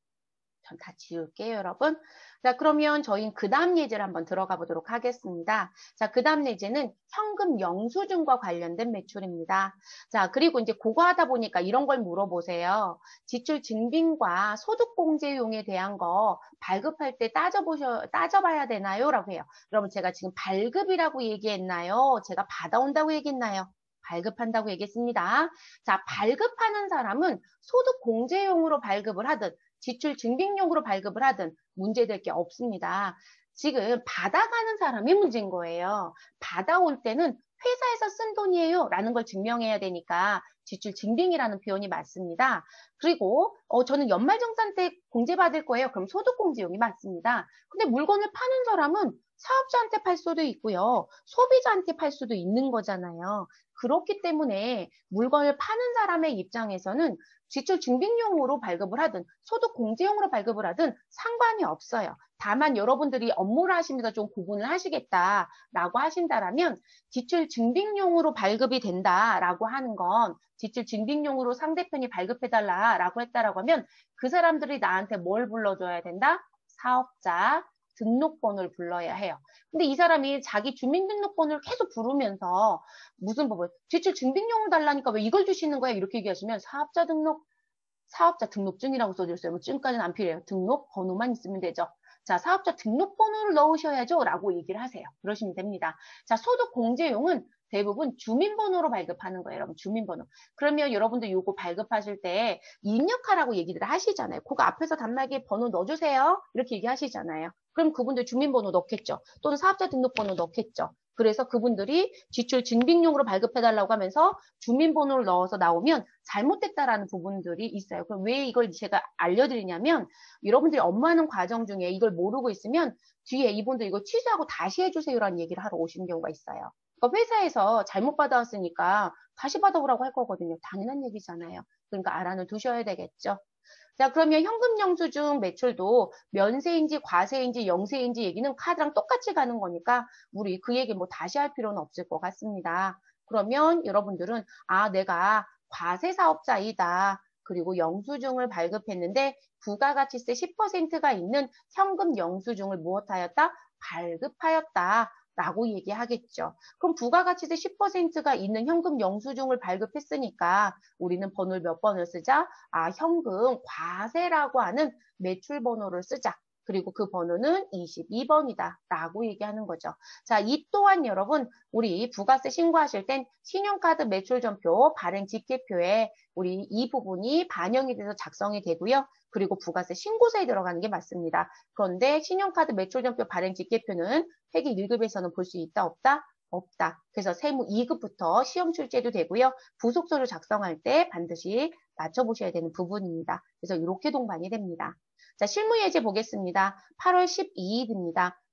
전 다 지울게요, 여러분. 자, 그러면 저희는 그 다음 예제를 한번 들어가 보도록 하겠습니다. 자, 그 다음 예제는 현금 영수증과 관련된 매출입니다. 자, 그리고 이제 그거 하다 보니까 이런 걸 물어보세요. 지출 증빙과 소득공제용에 대한 거 발급할 때 따져봐야 되나요? 라고 해요. 여러분, 제가 지금 발급이라고 얘기했나요? 제가 받아온다고 얘기했나요? 발급한다고 얘기했습니다. 자, 발급하는 사람은 소득공제용으로 발급을 하든 지출 증빙용으로 발급을 하든 문제될 게 없습니다. 지금 받아가는 사람이 문제인 거예요. 받아올 때는 회사에서 쓴 돈이에요 라는 걸 증명해야 되니까 지출 증빙이라는 표현이 맞습니다. 그리고 저는 연말정산 때 공제받을 거예요. 그럼 소득공제용이 맞습니다. 근데 물건을 파는 사람은 사업자한테 팔 수도 있고요. 소비자한테 팔 수도 있는 거잖아요. 그렇기 때문에 물건을 파는 사람의 입장에서는 지출 증빙용으로 발급을 하든 소득 공제용으로 발급을 하든 상관이 없어요. 다만 여러분들이 업무를 하시면서 좀 구분을 하시겠다라고 하신다라면 지출 증빙용으로 발급이 된다라고 하는 건 지출 증빙용으로 상대편이 발급해달라라고 했다라고 하면 그 사람들이 나한테 뭘 불러줘야 된다? 사업자 등록번호를 불러야 해요. 근데 이 사람이 자기 주민등록번호를 계속 부르면서 무슨 법을 지출 증빙용으로 달라니까 왜 이걸 주시는 거야? 이렇게 얘기하시면 사업자 등록증이라고 써줬어요. 뭐 증까지는 안 필요해요. 등록 번호만 있으면 되죠. 자, 사업자 등록번호를 넣으셔야죠. 라고 얘기를 하세요. 그러시면 됩니다. 자, 소득공제용은 대부분 주민번호로 발급하는 거예요. 여러분, 주민번호. 그러면 여러분들 요거 발급하실 때 입력하라고 얘기를 하시잖아요. 그거 앞에서 단말기에 번호 넣어주세요. 이렇게 얘기하시잖아요. 그럼 그분들 주민번호 넣겠죠. 또는 사업자 등록번호 넣겠죠. 그래서 그분들이 지출 증빙용으로 발급해달라고 하면서 주민번호를 넣어서 나오면 잘못됐다라는 부분들이 있어요. 그럼 왜 이걸 제가 알려드리냐면 여러분들이 업무하는 과정 중에 이걸 모르고 있으면 뒤에 이분들 이거 취소하고 다시 해주세요라는 얘기를 하러 오시는 경우가 있어요. 그러니까 회사에서 잘못 받아왔으니까 다시 받아오라고 할 거거든요. 당연한 얘기잖아요. 그러니까 알아는 두셔야 되겠죠. 자, 그러면 현금 영수증 매출도 면세인지 과세인지 영세인지 얘기는 카드랑 똑같이 가는 거니까 우리 그 얘기 뭐 다시 할 필요는 없을 것 같습니다. 그러면 여러분들은 내가 과세 사업자이다. 그리고 영수증을 발급했는데 부가가치세 10%가 있는 현금 영수증을 무엇하였다? 발급하였다. 라고 얘기하겠죠. 그럼 부가가치세 10%가 있는 현금 영수증을 발급했으니까 우리는 번호를 몇 번을 쓰자? 현금 과세라고 하는 매출 번호를 쓰자. 그리고 그 번호는 22번이다. 라고 얘기하는 거죠. 자, 이 또한 여러분, 우리 부가세 신고하실 땐 신용카드 매출전표, 발행 직계표에 우리 이 부분이 반영이 돼서 작성이 되고요. 그리고 부가세 신고서에 들어가는 게 맞습니다. 그런데 신용카드 매출전표 발행 직계표는 회계 1급에서는 볼 수 있다, 없다? 없다. 그래서 세무 2급부터 시험 출제도 되고요. 부속서를 작성할 때 반드시 맞춰보셔야 되는 부분입니다. 그래서 이렇게 동반이 됩니다. 자, 실무 예제 보겠습니다. 8월 12일입니다.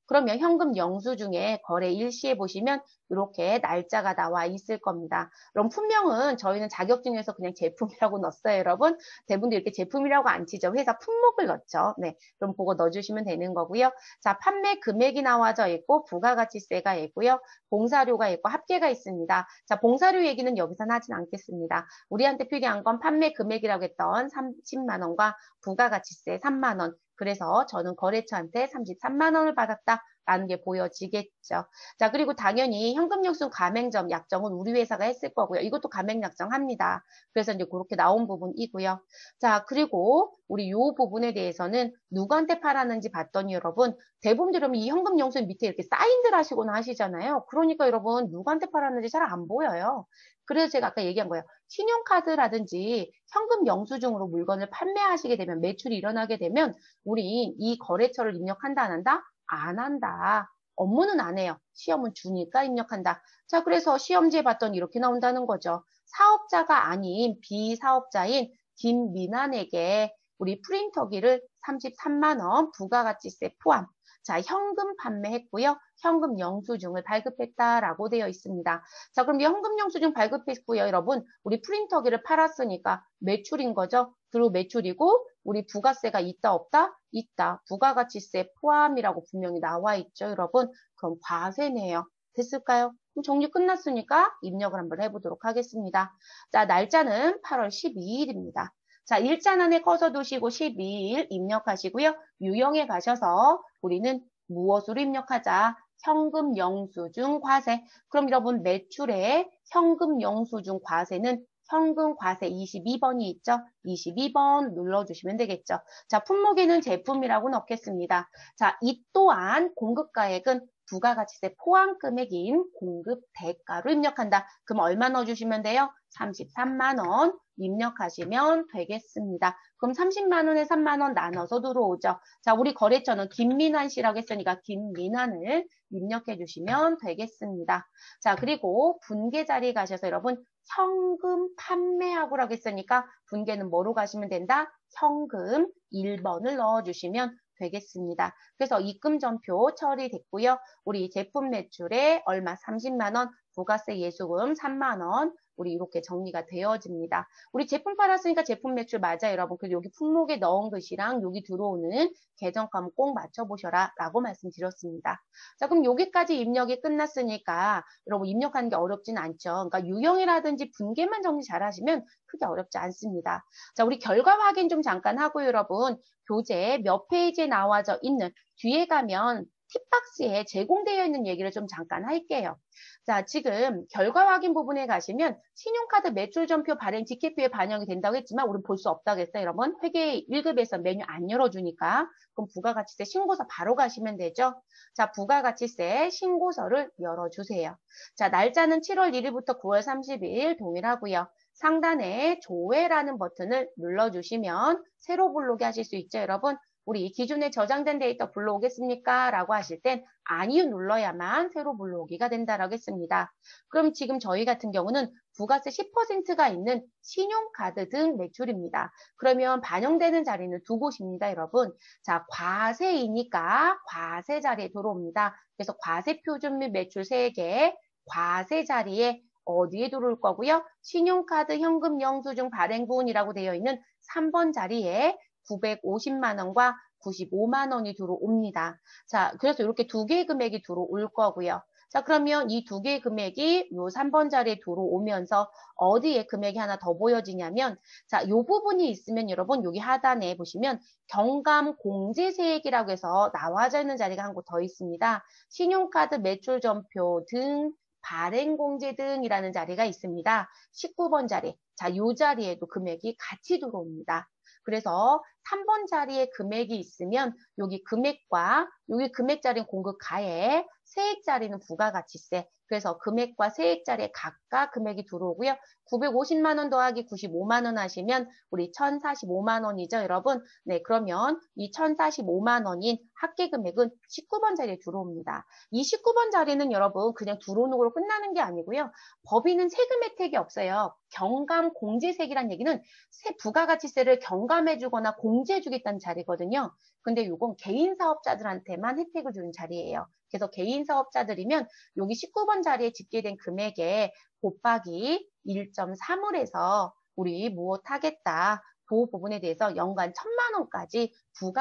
그러면 현금 영수증에 거래 일시에 보시면 이렇게 날짜가 나와 있을 겁니다. 그럼 품명은 저희는 자격증에서 그냥 제품이라고 넣었어요, 여러분. 대부분도 이렇게 제품이라고 안 치죠. 회사 품목을 넣죠. 네, 그럼 그거 넣어주시면 되는 거고요. 자, 판매 금액이 나와져 있고 부가가치세가 있고요. 봉사료가 있고 합계가 있습니다. 자, 봉사료 얘기는 여기서는 하진 않겠습니다. 우리한테 필요한 건 판매 금액이라고 했던 30만 원과 부가가치세 3만 원. 그래서 저는 거래처한테 33만 원을 받았다라는 게 보여지겠죠. 자, 그리고 당연히 현금영수증 가맹점 약정은 우리 회사가 했을 거고요. 이것도 가맹약정합니다. 그래서 이제 그렇게 나온 부분이고요. 자, 그리고 우리 요 부분에 대해서는 누구한테 팔았는지 봤더니 여러분 대부분 여러분 이 현금영수증 밑에 이렇게 사인들 하시거나 하시잖아요. 그러니까 여러분 누구한테 팔았는지 잘 안 보여요. 그래서 제가 아까 얘기한 거예요. 신용카드라든지 현금 영수증으로 물건을 판매하시게 되면 매출이 일어나게 되면 우리 이 거래처를 입력한다 안 한다? 안 한다. 업무는 안 해요. 시험은 주니까 입력한다. 자, 그래서 시험지에 봤더니 이렇게 나온다는 거죠. 사업자가 아닌 비사업자인 김민환에게 우리 프린터기를 33만 원 부가가치세 포함. 자, 현금 판매했고요. 현금 영수증을 발급했다라고 되어 있습니다. 자, 그럼 현금 영수증 발급했고요. 여러분, 우리 프린터기를 팔았으니까 매출인 거죠. 그리고 매출이고 우리 부가세가 있다 없다? 있다. 부가가치세 포함이라고 분명히 나와 있죠. 여러분, 그럼 과세네요. 됐을까요? 그럼 정리 끝났으니까 입력을 한번 해보도록 하겠습니다. 자, 날짜는 8월 12일입니다. 자, 일자난에 커서 두시고 12일 입력하시고요. 유형에 가셔서 우리는 무엇으로 입력하자? 현금 영수증 과세. 그럼 여러분 매출에 현금 영수증 과세는 현금 과세 22번이 있죠? 22번 눌러주시면 되겠죠. 자, 품목에는 제품이라고 넣겠습니다. 자, 이 또한 공급가액은 부가가치세 포함 금액인 공급 대가로 입력한다. 그럼 얼마 넣어주시면 돼요? 33만 원 입력하시면 되겠습니다. 그럼 30만 원에 3만 원 나눠서 들어오죠. 자, 우리 거래처는 김민환 씨라고 했으니까 김민환을 입력해 주시면 되겠습니다. 자, 그리고 분계 자리 가셔서 여러분 현금 판매하고라고 했으니까 분계는 뭐로 가시면 된다? 현금 1번을 넣어주시면 되겠습니다. 그래서 입금전표 처리됐고요. 우리 제품 매출에 얼마 30만 원, 부가세 예수금 3만 원, 우리 이렇게 정리가 되어집니다. 우리 제품 팔았으니까 제품 매출 맞아요, 여러분. 그래서 여기 품목에 넣은 것이랑 여기 들어오는 계정값 꼭 맞춰보셔라 라고 말씀드렸습니다. 자, 그럼 여기까지 입력이 끝났으니까 여러분 입력하는 게 어렵진 않죠. 그러니까 유형이라든지 분계만 정리 잘 하시면 크게 어렵지 않습니다. 자, 우리 결과 확인 좀 잠깐 하고요, 여러분. 교재 몇 페이지에 나와져 있는 뒤에 가면 팁박스에 제공되어 있는 얘기를 좀 잠깐 할게요. 자, 지금 결과 확인 부분에 가시면 신용카드 매출전표 발행 티켓표에 반영이 된다고 했지만 우리는 볼 수 없다고 했어요. 여러분 회계 1급에서 메뉴 안 열어주니까 그럼 부가가치세 신고서 바로 가시면 되죠. 자, 부가가치세 신고서를 열어주세요. 자, 날짜는 7월 1일부터 9월 30일 동일하고요. 상단에 조회라는 버튼을 눌러주시면 새로 불러오게 하실 수 있죠, 여러분. 우리 기존에 저장된 데이터 불러오겠습니까? 라고 하실 땐 아니요 눌러야만 새로 불러오기가 된다라고 했습니다. 그럼 지금 저희 같은 경우는 부가세 10%가 있는 신용카드 등 매출입니다. 그러면 반영되는 자리는 두 곳입니다, 여러분. 자, 과세이니까 과세 자리에 들어옵니다. 그래서 과세 표준 및 매출 3개, 과세 자리에 어디에 들어올 거고요? 신용카드 현금 영수증 발행분이라고 되어 있는 3번 자리에 950만 원과 95만 원이 들어옵니다. 자, 그래서 이렇게 두 개의 금액이 들어올 거고요. 자, 그러면 이 두 개의 금액이 요 3번 자리에 들어오면서 어디에 금액이 하나 더 보여지냐면 자, 요 부분이 있으면 여러분 여기 하단에 보시면 경감 공제세액이라고 해서 나와져 있는 자리가 한 곳 더 있습니다. 신용카드 매출 전표 등 발행공제 등이라는 자리가 있습니다. 19번 자리. 자, 요 자리에도 금액이 같이 들어옵니다. 그래서 3번 자리에 금액이 있으면 여기 금액과 여기 금액 자리는 공급 가액, 세액 자리는 부가가치세. 그래서 금액과 세액 자리에 각각 금액이 들어오고요. 950만 원 더하기 95만 원 하시면 우리 1045만 원이죠, 여러분. 네, 그러면 이 1045만 원인 합계 금액은 19번 자리에 들어옵니다. 이 19번 자리는 여러분 그냥 들어오는 걸로 끝나는 게 아니고요. 법인은 세금 혜택이 없어요. 경감 공제세액이란 얘기는 부가가치세를 경감해주거나 공제해주겠다는 자리거든요. 근데 이건 개인 사업자들한테만 혜택을 주는 자리예요. 그래서 개인 사업자들이면 여기 19번 자리에 집계된 금액에 곱하기 1.3을 해서 우리 무엇하겠다. 그 부분에 대해서 연간 1,000만 원까지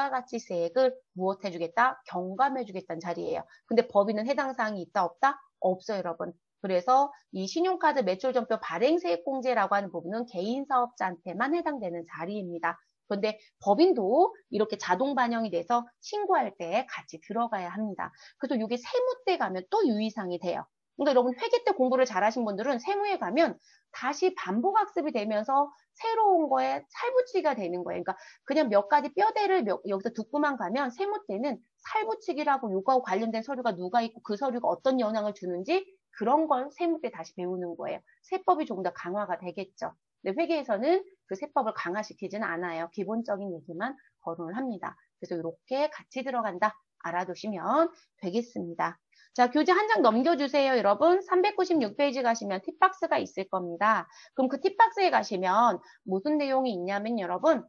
부가가치세액을 무엇해주겠다? 경감해주겠다는 자리예요. 근데 법인은 해당 사항이 있다 없다? 없어요, 여러분. 그래서 이 신용카드 매출점표 발행세액공제라고 하는 부분은 개인 사업자한테만 해당되는 자리입니다. 그런데 법인도 이렇게 자동 반영이 돼서 신고할 때 같이 들어가야 합니다. 그래서 이게 세무 때 가면 또 유의사항이 돼요. 그러니까 여러분 회계 때 공부를 잘하신 분들은 세무에 가면 다시 반복 학습이 되면서 새로운 거에 살붙이기가 되는 거예요. 그러니까 그냥 몇 가지 뼈대를 여기서 듣고만 가면 세무 때는 살붙이기라고 요거하고 관련된 서류가 누가 있고 그 서류가 어떤 영향을 주는지 그런 걸 세무 때 다시 배우는 거예요. 세법이 조금 더 강화가 되겠죠. 근데 회계에서는 그 세법을 강화시키지는 않아요. 기본적인 얘기만 거론을 합니다. 그래서 이렇게 같이 들어간다. 알아두시면 되겠습니다. 자, 교재 한 장 넘겨주세요, 여러분. 396페이지 가시면 팁박스가 있을 겁니다. 그럼 그 팁박스에 가시면 무슨 내용이 있냐면 여러분,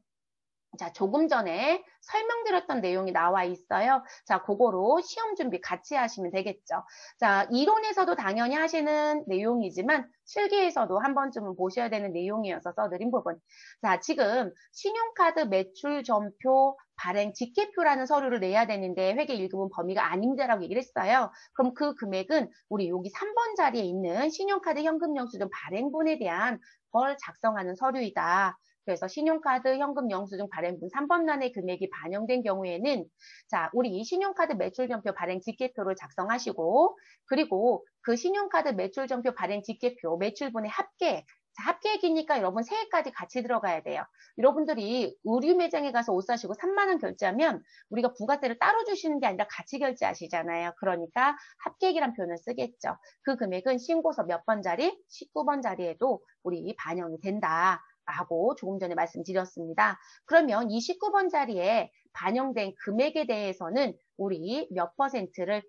자, 조금 전에 설명드렸던 내용이 나와 있어요. 자, 그거로 시험 준비 같이 하시면 되겠죠. 자, 이론에서도 당연히 하시는 내용이지만 실기에서도 한 번쯤은 보셔야 되는 내용이어서 써드린 부분. 자, 지금 신용카드 매출 점표 발행 직계표라는 서류를 내야 되는데 회계 1급은 범위가 아닙니다라고 얘기를 했어요. 그럼 그 금액은 우리 여기 3번 자리에 있는 신용카드 현금 영수증 발행분에 대한 걸 작성하는 서류이다. 그래서 신용카드 현금 영수증 발행분 3번 란의 금액이 반영된 경우에는 자, 우리 신용카드 매출점표 발행 직계표를 작성하시고 그리고 그 신용카드 매출점표 발행 직계표 매출분의 합계액 자, 합계액이니까 여러분 세액까지 같이 들어가야 돼요. 여러분들이 의류 매장에 가서 옷 사시고 3만 원 결제하면 우리가 부가세를 따로 주시는 게 아니라 같이 결제하시잖아요. 그러니까 합계액이란 표현을 쓰겠죠. 그 금액은 신고서 몇 번 자리? 19번 자리에도 우리 반영이 된다. 라고 조금 전에 말씀드렸습니다. 그러면 이 19번 자리에 반영된 금액에 대해서는 우리 몇 퍼센트를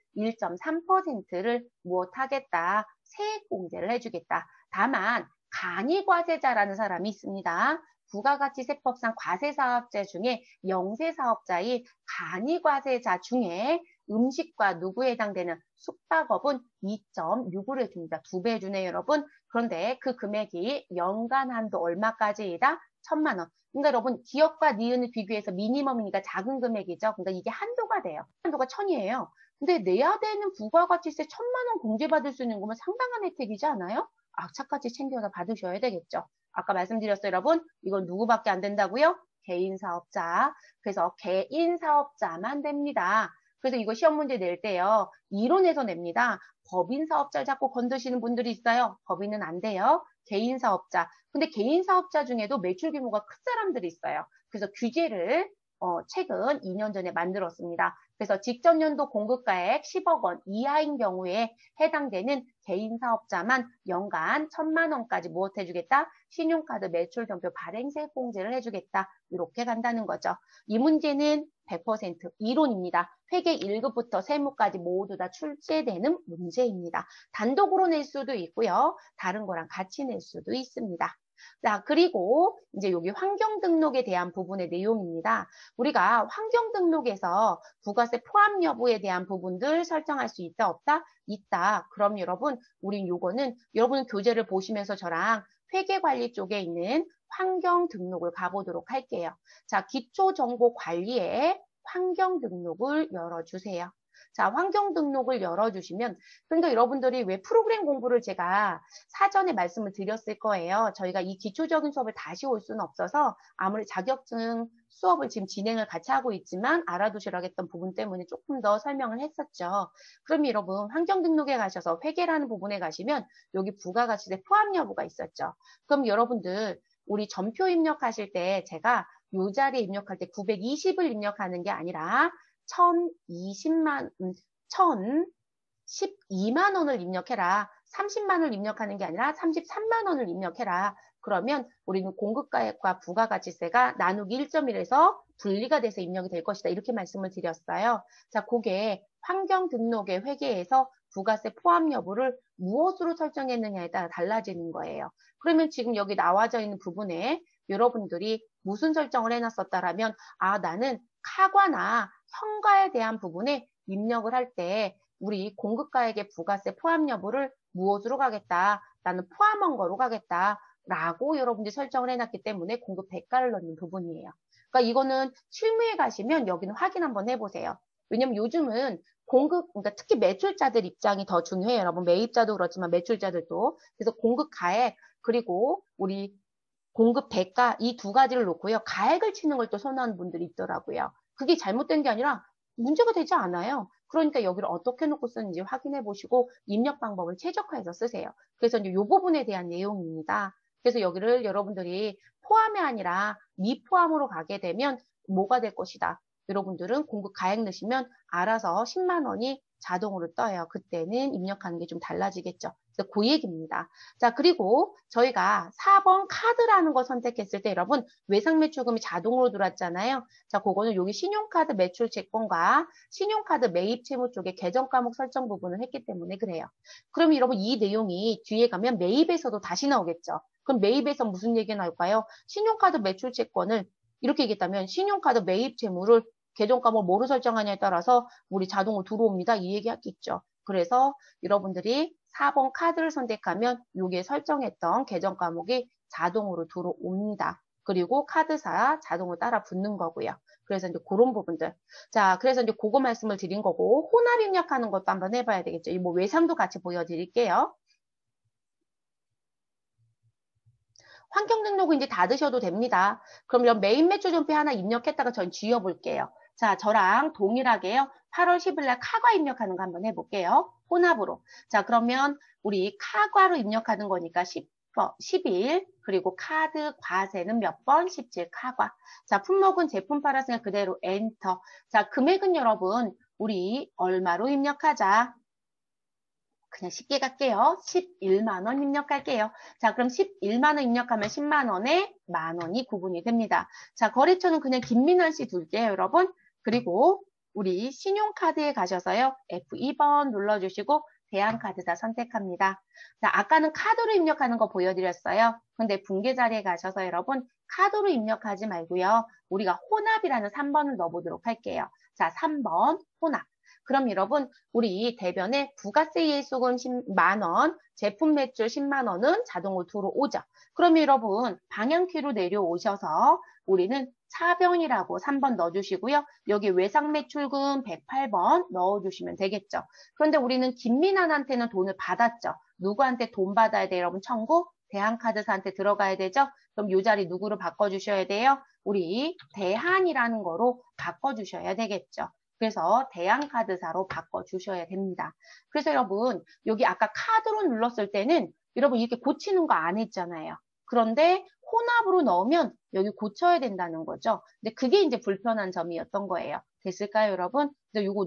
1.3%를 무엇하겠다? 세액공제를 해주겠다. 다만 간이과세자라는 사람이 있습니다. 부가가치세법상 과세사업자 중에 영세사업자인 간이과세자 중에 음식과 누구에 해당되는 숙박업은 2.6을 해줍니다. 2배 해주네요, 여러분. 그런데 그 금액이 연간 한도 얼마까지이다? 1,000만 원. 그러니까 여러분 기업과 니은을 비교해서 미니멈이니까 작은 금액이죠. 그러니까 이게 한도가 돼요. 한도가 1,000이에요. 근데 내야 되는 부가가치세 1,000만 원 공제받을 수 있는 거면 상당한 혜택이지 않아요? 악착같이 챙겨서 받으셔야 되겠죠. 아까 말씀드렸어요, 여러분. 이건 누구밖에 안 된다고요? 개인 사업자. 그래서 개인 사업자만 됩니다. 그래서 이거 시험 문제 낼 때요. 이론에서 냅니다. 법인 사업자를 자꾸 건드시는 분들이 있어요. 법인은 안 돼요. 개인 사업자. 근데 개인 사업자 중에도 매출 규모가 큰 사람들이 있어요. 그래서 규제를 최근 2년 전에 만들었습니다. 그래서 직전 연도 공급가액 10억 원 이하인 경우에 해당되는 개인 사업자만 연간 1,000만 원까지 무엇 해주겠다? 신용카드 매출점표 발행세 공제를 해주겠다. 이렇게 간다는 거죠. 이 문제는 100% 이론입니다. 회계 1급부터 세무까지 모두 다 출제되는 문제입니다. 단독으로 낼 수도 있고요. 다른 거랑 같이 낼 수도 있습니다. 자, 그리고 이제 여기 환경 등록에 대한 부분의 내용입니다. 우리가 환경 등록에서 부가세 포함 여부에 대한 부분들 설정할 수 있다, 없다? 있다. 그럼 여러분, 우린 요거는 여러분 교재를 보시면서 저랑 회계관리 쪽에 있는 환경 등록을 가보도록 할게요. 자, 기초정보관리에 환경 등록을 열어주세요. 자, 환경 등록을 열어주시면, 그러니까 여러분들이 왜 프로그램 공부를 제가 사전에 말씀을 드렸을 거예요. 저희가 이 기초적인 수업을 다시 올 수는 없어서 아무리 자격증 수업을 지금 진행을 같이 하고 있지만 알아두시라고 했던 부분 때문에 조금 더 설명을 했었죠. 그럼 여러분 환경 등록에 가셔서 회계라는 부분에 가시면 여기 부가가치세 포함 여부가 있었죠. 그럼 여러분들 우리 전표 입력하실 때 제가 이 자리에 입력할 때 920을 입력하는 게 아니라 1,012만 원을 입력해라. 30만 원을 입력하는 게 아니라 33만 원을 입력해라. 그러면 우리는 공급가액과 부가가치세가 나누기 1.1에서 분리가 돼서 입력이 될 것이다. 이렇게 말씀을 드렸어요. 자, 그게 환경등록의 회계에서 부가세 포함 여부를 무엇으로 설정했느냐에 따라 달라지는 거예요. 그러면 지금 여기 나와져 있는 부분에 여러분들이 무슨 설정을 해놨었다라면 나는 카과나 성과에 대한 부분에 입력을 할 때 우리 공급가액의 부가세 포함 여부를 무엇으로 가겠다. 나는 포함한 거로 가겠다. 라고 여러분들이 설정을 해놨기 때문에 공급 대가를 넣는 부분이에요. 그러니까 이거는 실무에 가시면 여기는 확인 한번 해보세요. 왜냐면 요즘은 그러니까 특히 매출자들 입장이 더 중요해요. 여러분, 매입자도 그렇지만 매출자들도. 그래서 공급 가액, 그리고 우리 공급 대가 이 두 가지를 놓고요. 가액을 치는 걸 또 선호하는 분들이 있더라고요. 그게 잘못된 게 아니라 문제가 되지 않아요. 그러니까 여기를 어떻게 놓고 쓰는지 확인해 보시고 입력 방법을 최적화해서 쓰세요. 그래서 이제 이 부분에 대한 내용입니다. 그래서 여기를 여러분들이 포함이 아니라 미포함으로 가게 되면 뭐가 될 것이다. 여러분들은 공급 가액 넣으시면 알아서 10만 원이 자동으로 떠요. 그때는 입력하는 게 좀 달라지겠죠. 그래서 그 얘기입니다. 자, 그리고 저희가 4번 카드라는 거 선택했을 때 여러분 외상 매출금이 자동으로 들어왔잖아요. 자, 그거는 여기 신용카드 매출 채권과 신용카드 매입 채무 쪽에 계정 과목 설정 부분을 했기 때문에 그래요. 그럼 여러분 이 내용이 뒤에 가면 매입에서도 다시 나오겠죠. 그럼 매입에서 무슨 얘기 나올까요? 신용카드 매출 채권을 이렇게 얘기했다면 신용카드 매입 채무를 계정 과목 뭐로 설정하냐에 따라서 우리 자동으로 들어옵니다. 이 얘기 하겠죠. 그래서 여러분들이 4번 카드를 선택하면 여기에 설정했던 계정 과목이 자동으로 들어옵니다. 그리고 카드사 자동으로 따라 붙는 거고요. 그래서 이제 그런 부분들. 자, 그래서 이제 그거 말씀을 드린 거고, 혼합 입력하는 것도 한번 해봐야 되겠죠. 이 뭐 외상도 같이 보여드릴게요. 환경 등록은 이제 닫으셔도 됩니다. 그럼 이런 메인 매출 전표 하나 입력했다가 전 지워볼게요. 자, 저랑 동일하게요. 8월 10일 날 카과 입력하는 거 한번 해볼게요. 혼합으로. 자, 그러면 우리 카과로 입력하는 거니까 11, 그리고 카드 과세는 몇 번? 17 카과. 자, 품목은 제품 팔았으니까 그대로 엔터. 자, 금액은 여러분, 우리 얼마로 입력하자? 그냥 쉽게 갈게요. 11만 원 입력할게요. 자, 그럼 11만 원 입력하면 10만 원에 만 원이 구분이 됩니다. 자, 거래처는 그냥 김민환 씨 둘게요, 여러분. 그리고 우리 신용카드에 가셔서요. F2번 눌러주시고 대한카드사 선택합니다. 자, 아까는 카드로 입력하는 거 보여드렸어요. 근데 분계 자리에 가셔서 여러분 카드로 입력하지 말고요. 우리가 혼합이라는 3번을 넣어보도록 할게요. 자, 3번 혼합. 그럼 여러분 우리 대변에 부가세 예수금 10만 원, 제품 매출 10만 원은 자동으로 들어오죠. 그럼 여러분 방향키로 내려오셔서 우리는 차변이라고 3번 넣어주시고요. 여기 외상 매출금 108번 넣어주시면 되겠죠. 그런데 우리는 김민환한테는 돈을 받았죠. 누구한테 돈 받아야 돼요? 여러분 청구? 대한카드사한테 들어가야 되죠. 그럼 이 자리 누구로 바꿔주셔야 돼요? 우리 대한이라는 거로 바꿔주셔야 되겠죠. 그래서 대한카드사로 바꿔주셔야 됩니다. 그래서 여러분 여기 아까 카드로 눌렀을 때는 여러분 이렇게 고치는 거 안 했잖아요. 그런데 혼합으로 넣으면 여기 고쳐야 된다는 거죠. 근데 그게 이제 불편한 점이었던 거예요. 됐을까요, 여러분? 그래서 이거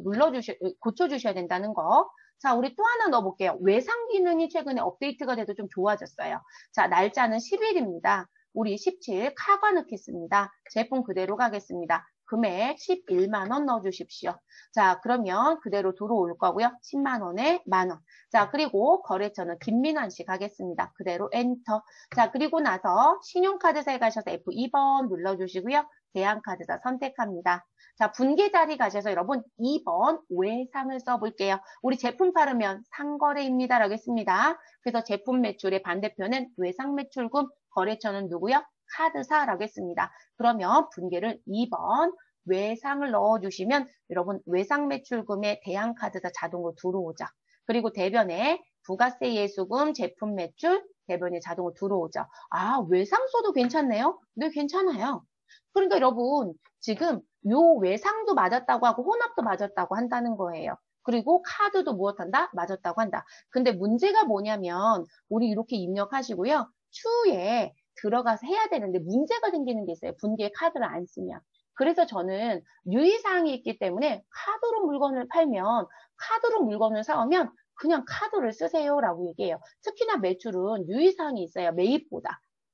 고쳐주셔야 된다는 거. 자, 우리 또 하나 넣어볼게요. 외상 기능이 최근에 업데이트가 돼도 좀 좋아졌어요. 자, 날짜는 10일입니다. 우리 17 카과 넣겠습니다. 제품 그대로 가겠습니다. 금액 11만 원 넣어주십시오. 자, 그러면 그대로 들어올 거고요. 10만 원에 만 원. 자, 그리고 거래처는 김민환 씨 가겠습니다. 그대로 엔터. 자, 그리고 나서 신용카드사에 가셔서 F2번 눌러주시고요. 대한카드사 선택합니다. 자, 분계 자리 가셔서 여러분 2번 외상을 써볼게요. 우리 제품 팔으면 상거래입니다라고 했습니다. 그래서 제품 매출의 반대표는 외상 매출금, 거래처는 누구요? 카드사라고 했습니다. 그러면 분계를 2번 외상을 넣어주시면 여러분 외상 매출금에 대한카드사 자동으로 들어오죠. 그리고 대변에 부가세 예수금, 제품 매출, 대변에 자동으로 들어오죠. 아, 외상 써도 괜찮네요? 네, 괜찮아요. 그러니까 여러분 지금 요 외상도 맞았다고 하고 혼합도 맞았다고 한다는 거예요. 그리고 카드도 무엇한다? 맞았다고 한다. 근데 문제가 뭐냐면 우리 이렇게 입력하시고요. 추후에 들어가서 해야 되는데 문제가 생기는 게 있어요. 분기에 카드를 안 쓰면. 그래서 저는 유의사항이 있기 때문에 카드로 물건을 팔면 카드로 물건을 사오면 그냥 카드를 쓰세요라고 얘기해요. 특히나 매출은 유의사항이 있어요. 매입보다.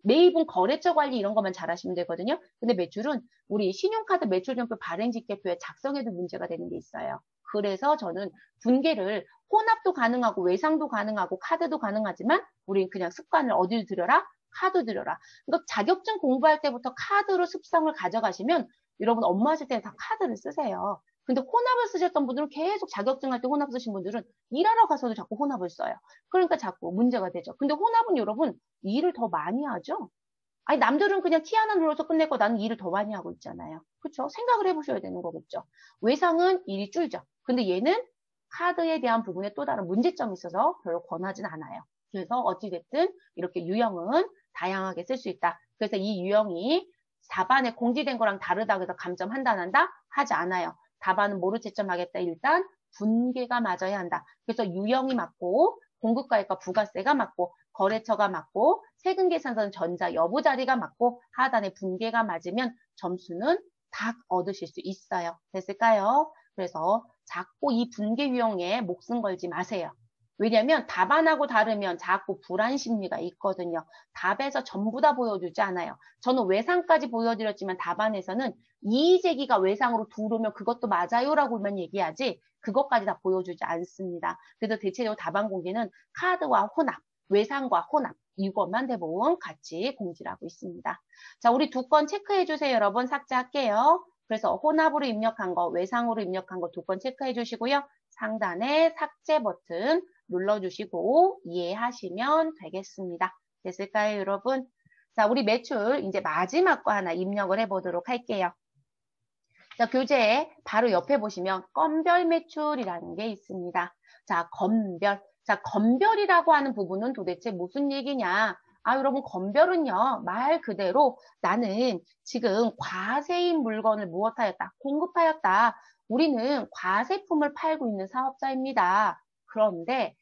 매입은 거래처 관리 이런 것만 잘하시면 되거든요. 근데 매출은 우리 신용카드 매출점표 발행집계표에 작성해도 문제가 되는 게 있어요. 그래서 저는 분계를 혼합도 가능하고 외상도 가능하고 카드도 가능하지만 우린 그냥 습관을 어딜 들여라? 카드 들여라. 그러니까 자격증 공부할 때부터 카드로 습성을 가져가시면 여러분 업무 하실 때는 다 카드를 쓰세요. 근데 혼합을 쓰셨던 분들은 계속 자격증 할 때 혼합 쓰신 분들은 일하러 가서도 자꾸 혼합을 써요. 그러니까 자꾸 문제가 되죠. 근데 혼합은 여러분 일을 더 많이 하죠. 아니 남들은 그냥 티 하나 눌러서 끝내고 나는 일을 더 많이 하고 있잖아요. 그렇죠? 생각을 해보셔야 되는 거겠죠. 외상은 일이 줄죠. 근데 얘는 카드에 대한 부분에 또 다른 문제점이 있어서 별로 권하진 않아요. 그래서 어찌됐든 이렇게 유형은 다양하게 쓸 수 있다. 그래서 이 유형이 답안에 공지된 거랑 다르다고 해서 감점한다 안 한다? 하지 않아요. 답안은 뭐로 채점하겠다? 일단 분계가 맞아야 한다. 그래서 유형이 맞고 공급가액과 부가세가 맞고 거래처가 맞고 세금 계산서는 전자 여부 자리가 맞고 하단에 분계가 맞으면 점수는 다 얻으실 수 있어요. 됐을까요? 그래서 자꾸 이 분계 유형에 목숨 걸지 마세요. 왜냐하면 답안하고 다르면 자꾸 불안 심리가 있거든요. 답에서 전부 다 보여주지 않아요. 저는 외상까지 보여드렸지만 답안에서는 이의제기가 외상으로 들어오면 그것도 맞아요라고만 얘기하지 그것까지 다 보여주지 않습니다. 그래서 대체적으로 답안 공개는 카드와 혼합, 외상과 혼합 이것만 대부분 같이 공지를 하고 있습니다. 자, 우리 두 건 체크해 주세요. 여러분 삭제할게요. 그래서 혼합으로 입력한 거, 외상으로 입력한 거 두 건 체크해 주시고요. 상단에 삭제 버튼 눌러주시고 이해하시면 되겠습니다. 됐을까요, 여러분? 자, 우리 매출 이제 마지막 거 하나 입력을 해보도록 할게요. 자, 교재에 바로 옆에 보시면 건별 매출이라는 게 있습니다. 자, 건별. 자, 건별이라고 하는 부분은 도대체 무슨 얘기냐? 아, 여러분, 건별은요, 말 그대로 나는 지금 과세인 물건을 무엇하였다? 공급하였다. 우리는 과세품을 팔고 있는 사업자입니다. 그런데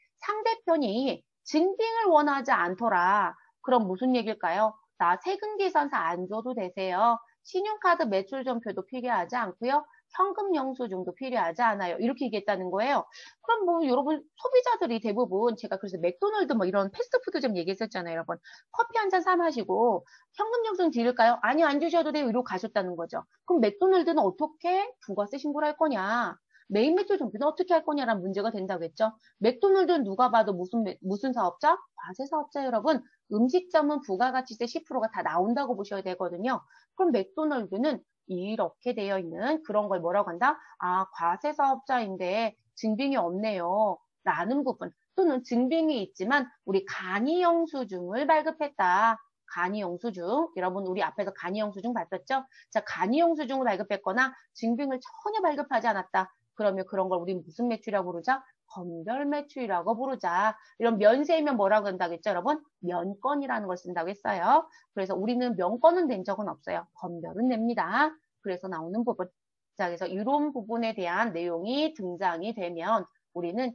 상대편이 증빙을 원하지 않더라. 그럼 무슨 얘기일까요? 나 세금 계산서 안 줘도 되세요. 신용카드 매출점표도 필요하지 않고요. 현금 영수증도 필요하지 않아요. 이렇게 얘기했다는 거예요. 그럼 뭐 여러분 소비자들이 대부분 제가 그래서 맥도날드 뭐 이런 패스트푸드점 얘기했었잖아요. 여러분 커피 한 잔 사 마시고 현금 영수증 드릴까요? 아니 안 주셔도 돼요. 이러고 가셨다는 거죠. 그럼 맥도날드는 어떻게 부가세 신고를 할 거냐? 메인 매출 점표는 어떻게 할 거냐라는 문제가 된다고 했죠. 맥도날드는 누가 봐도 무슨 사업자? 과세 사업자 여러분. 음식점은 부가가치세 10%가 다 나온다고 보셔야 되거든요. 그럼 맥도날드는 이렇게 되어 있는 그런 걸 뭐라고 한다? 아, 과세 사업자인데 증빙이 없네요. 라는 부분. 또는 증빙이 있지만 우리 간이 영수증을 발급했다. 간이 영수증. 여러분 우리 앞에서 간이 영수증 봤었죠? 자, 간이 영수증을 발급했거나 증빙을 전혀 발급하지 않았다. 그러면 그런 걸 우리 무슨 매출이라고 부르자? 건별 매출이라고 부르자. 이런 면세이면 뭐라고 한다고 했죠, 여러분? 면건이라는 걸 쓴다고 했어요. 그래서 우리는 면건은 낸 적은 없어요. 건별은 냅니다. 그래서 나오는 부분. 자, 그래서 이런 부분에 대한 내용이 등장이 되면 우리는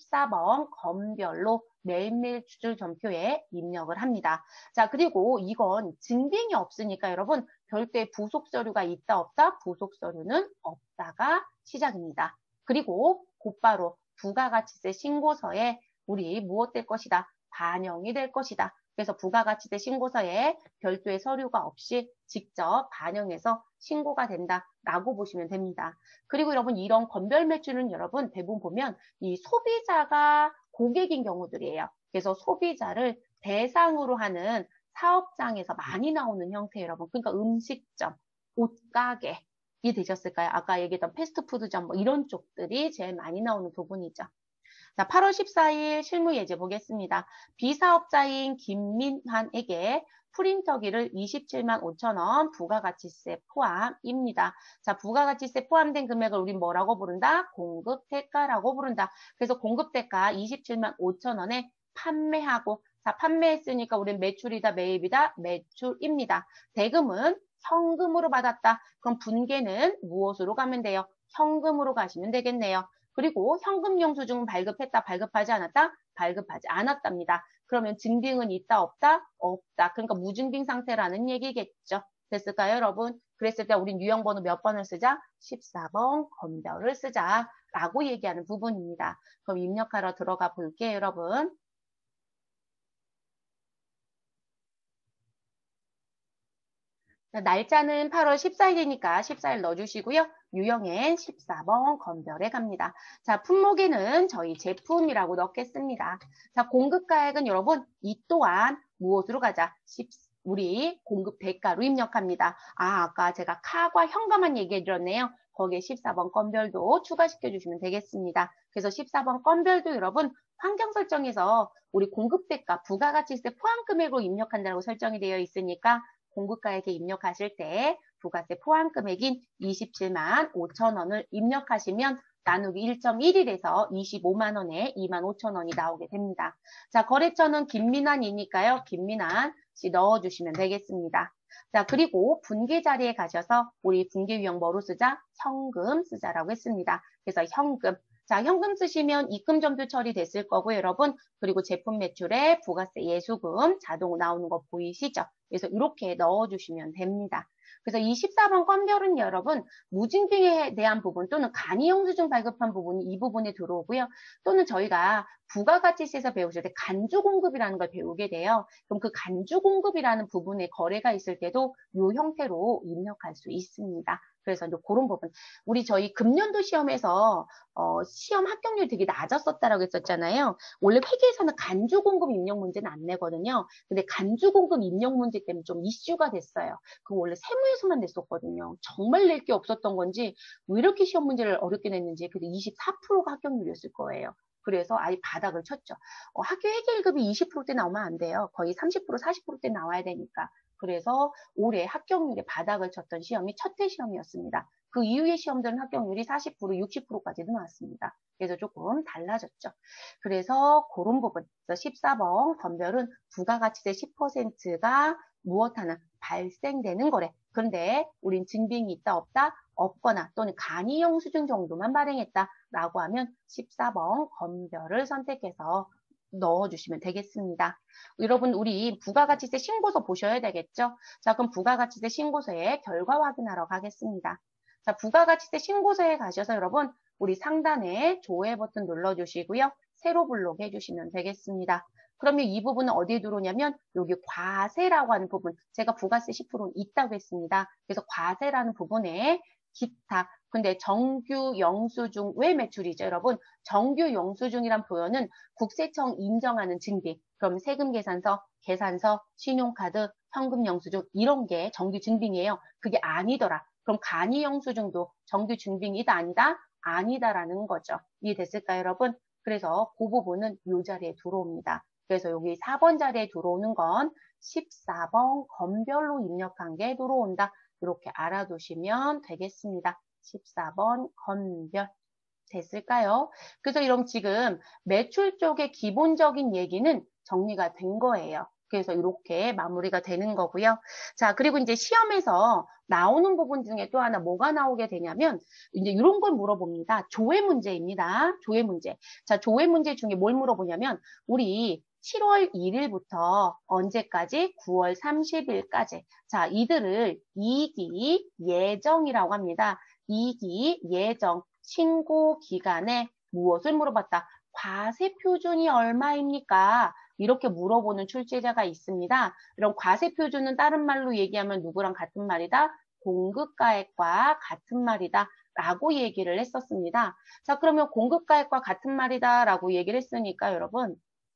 14번 건별로 매일매출 점표에 입력을 합니다. 자, 그리고 이건 증빙이 없으니까 여러분 별도의 부속 서류가 있다 없다? 부속 서류는 없다가 시작입니다. 그리고 곧바로 부가가치세 신고서에 우리 무엇 될 것이다? 반영이 될 것이다. 그래서 부가가치세 신고서에 별도의 서류가 없이 직접 반영해서 신고가 된다라고 보시면 됩니다. 그리고 여러분 이런 건별 매출은 여러분 대부분 보면 이 소비자가 고객인 경우들이에요. 그래서 소비자를 대상으로 하는 사업장에서 많이 나오는 형태 여러분. 그러니까 음식점, 옷가게 이해되셨을까요? 아까 얘기했던 패스트푸드점 뭐 이런 쪽들이 제일 많이 나오는 부분이죠. 자, 8월 14일 실무 예제 보겠습니다. 비사업자인 김민환에게 프린터기를 27만 5천 원 부가가치세 포함입니다. 자, 부가가치세 포함된 금액을 우린 뭐라고 부른다? 공급대가라고 부른다. 그래서 공급대가 27만 5천 원에 판매하고 자, 판매했으니까 우린 매출이다, 매입이다, 매출입니다. 대금은 현금으로 받았다. 그럼 분계는 무엇으로 가면 돼요? 현금으로 가시면 되겠네요. 그리고 현금 영수증은 발급했다, 발급하지 않았다? 발급하지 않았답니다. 그러면 증빙은 있다, 없다? 없다. 그러니까 무증빙 상태라는 얘기겠죠. 됐을까요, 여러분? 그랬을 때 우린 유형번호 몇 번을 쓰자? 14번 건별을 쓰자 라고 얘기하는 부분입니다. 그럼 입력하러 들어가 볼게요, 여러분. 자, 날짜는 8월 14일이니까 14일 넣어주시고요. 유형엔 14번 건별에 갑니다. 자, 품목에는 저희 제품이라고 넣겠습니다. 자, 공급가액은 여러분 이 또한 무엇으로 가자? 우리 공급 대가로 입력합니다. 아, 아까 제가 카과 현가만 얘기해 드렸네요. 거기에 14번 건별도 추가시켜 주시면 되겠습니다. 그래서 14번 건별도 여러분 환경 설정에서 우리 공급 대가 부가가치세 포함 금액으로 입력한다고 설정이 되어 있으니까 공급가액에 입력하실 때 부가세 포함 금액인 27만 5천 원을 입력하시면 나누기 1.1일에서 25만 원에 2만 5천 원이 나오게 됩니다. 자, 거래처는 김민환이니까요. 김민환 씨 넣어주시면 되겠습니다. 자, 그리고 분계 자리에 가셔서 우리 분계 유형 뭐로 쓰자? 현금 쓰자라고 했습니다. 그래서 현금. 자, 현금 쓰시면 입금 점수 처리됐을 거고 여러분. 그리고 제품 매출에 부가세 예수금 자동으로 나오는 거 보이시죠? 그래서 이렇게 넣어주시면 됩니다. 그래서 이 14번 건별은 여러분 무증빙에 대한 부분 또는 간이영수증 발급한 부분이 이 부분에 들어오고요. 또는 저희가 부가가치세에서 배우실 때 간주공급이라는 걸 배우게 돼요. 그럼 그 간주공급이라는 부분에 거래가 있을 때도 이 형태로 입력할 수 있습니다. 그래서 이제 그런 부분. 우리 저희 금년도 시험에서 시험 합격률이 되게 낮았었다라고 했었잖아요. 원래 회계에서는 간주공급 입력 문제는 안 내거든요. 근데 간주공급 입력 문제 때문에 좀 이슈가 됐어요. 그거 원래 세무에서만 냈었거든요. 정말 낼 게 없었던 건지 왜 이렇게 시험 문제를 어렵게 냈는지 그래도 24%가 합격률이었을 거예요. 그래서 아예 바닥을 쳤죠. 학교 회계 1급이 20%대 나오면 안 돼요. 거의 30%, 40%대 나와야 되니까. 그래서 올해 합격률에 바닥을 쳤던 시험이 첫 해 시험이었습니다. 그 이후의 시험들은 합격률이 40%, 60%까지도 나왔습니다. 그래서 조금 달라졌죠. 그래서 그런 부분, 14번 건별은 부가가치세 10%가 무엇 하나 발생되는 거래. 그런데 우린 증빙이 있다 없다? 없거나 또는 간이영수증 정도만 발행했다라고 하면 14번 건별을 선택해서 넣어주시면 되겠습니다. 여러분 우리 부가가치세 신고서 보셔야 되겠죠? 자, 그럼 부가가치세 신고서의 결과 확인하러 가겠습니다. 자, 부가가치세 신고서에 가셔서 여러분 우리 상단에 조회 버튼 눌러주시고요. 세로 블록 해주시면 되겠습니다. 그러면 이 부분은 어디에 들어오냐면 여기 과세라고 하는 부분, 제가 부가세 10%는 있다고 했습니다. 그래서 과세라는 부분에 기타, 근데 정규 영수증 외 매출이죠, 여러분. 정규 영수증이란 표현은 국세청 인정하는 증빙, 그럼 세금 계산서, 계산서, 신용카드, 현금 영수증 이런 게 정규 증빙이에요. 그게 아니더라. 그럼 간이 영수증도 정규 증빙이다 아니다? 아니다라는 거죠. 이해됐을까요, 여러분? 그래서 그 부분은 이 자리에 들어옵니다. 그래서 여기 4번 자리에 들어오는 건 14번 건별로 입력한 게 들어온다. 이렇게 알아두시면 되겠습니다. 14번 건별. 됐을까요? 그래서 이런 지금 매출 쪽의 기본적인 얘기는 정리가 된 거예요. 그래서 이렇게 마무리가 되는 거고요. 자, 그리고 이제 시험에서 나오는 부분 중에 또 하나 뭐가 나오게 되냐면 이제 이런 걸 물어봅니다. 조회 문제입니다. 조회 문제. 자, 조회 문제 중에 뭘 물어보냐면 우리 7월 1일부터 언제까지? 9월 30일까지. 자, 이들을 이기 예정이라고 합니다. 이기 예정 신고 기간에 무엇을 물어봤다? 과세 표준이 얼마입니까? 이렇게 물어보는 출제자가 있습니다. 이런 과세 표준은 다른 말로 얘기하면 누구랑 같은 말이다? 공급가액과 같은 말이다. 라고 얘기를 했었습니다. 자, 그러면 공급가액과 같은 말이다 라고 얘기를 했으니까 여러분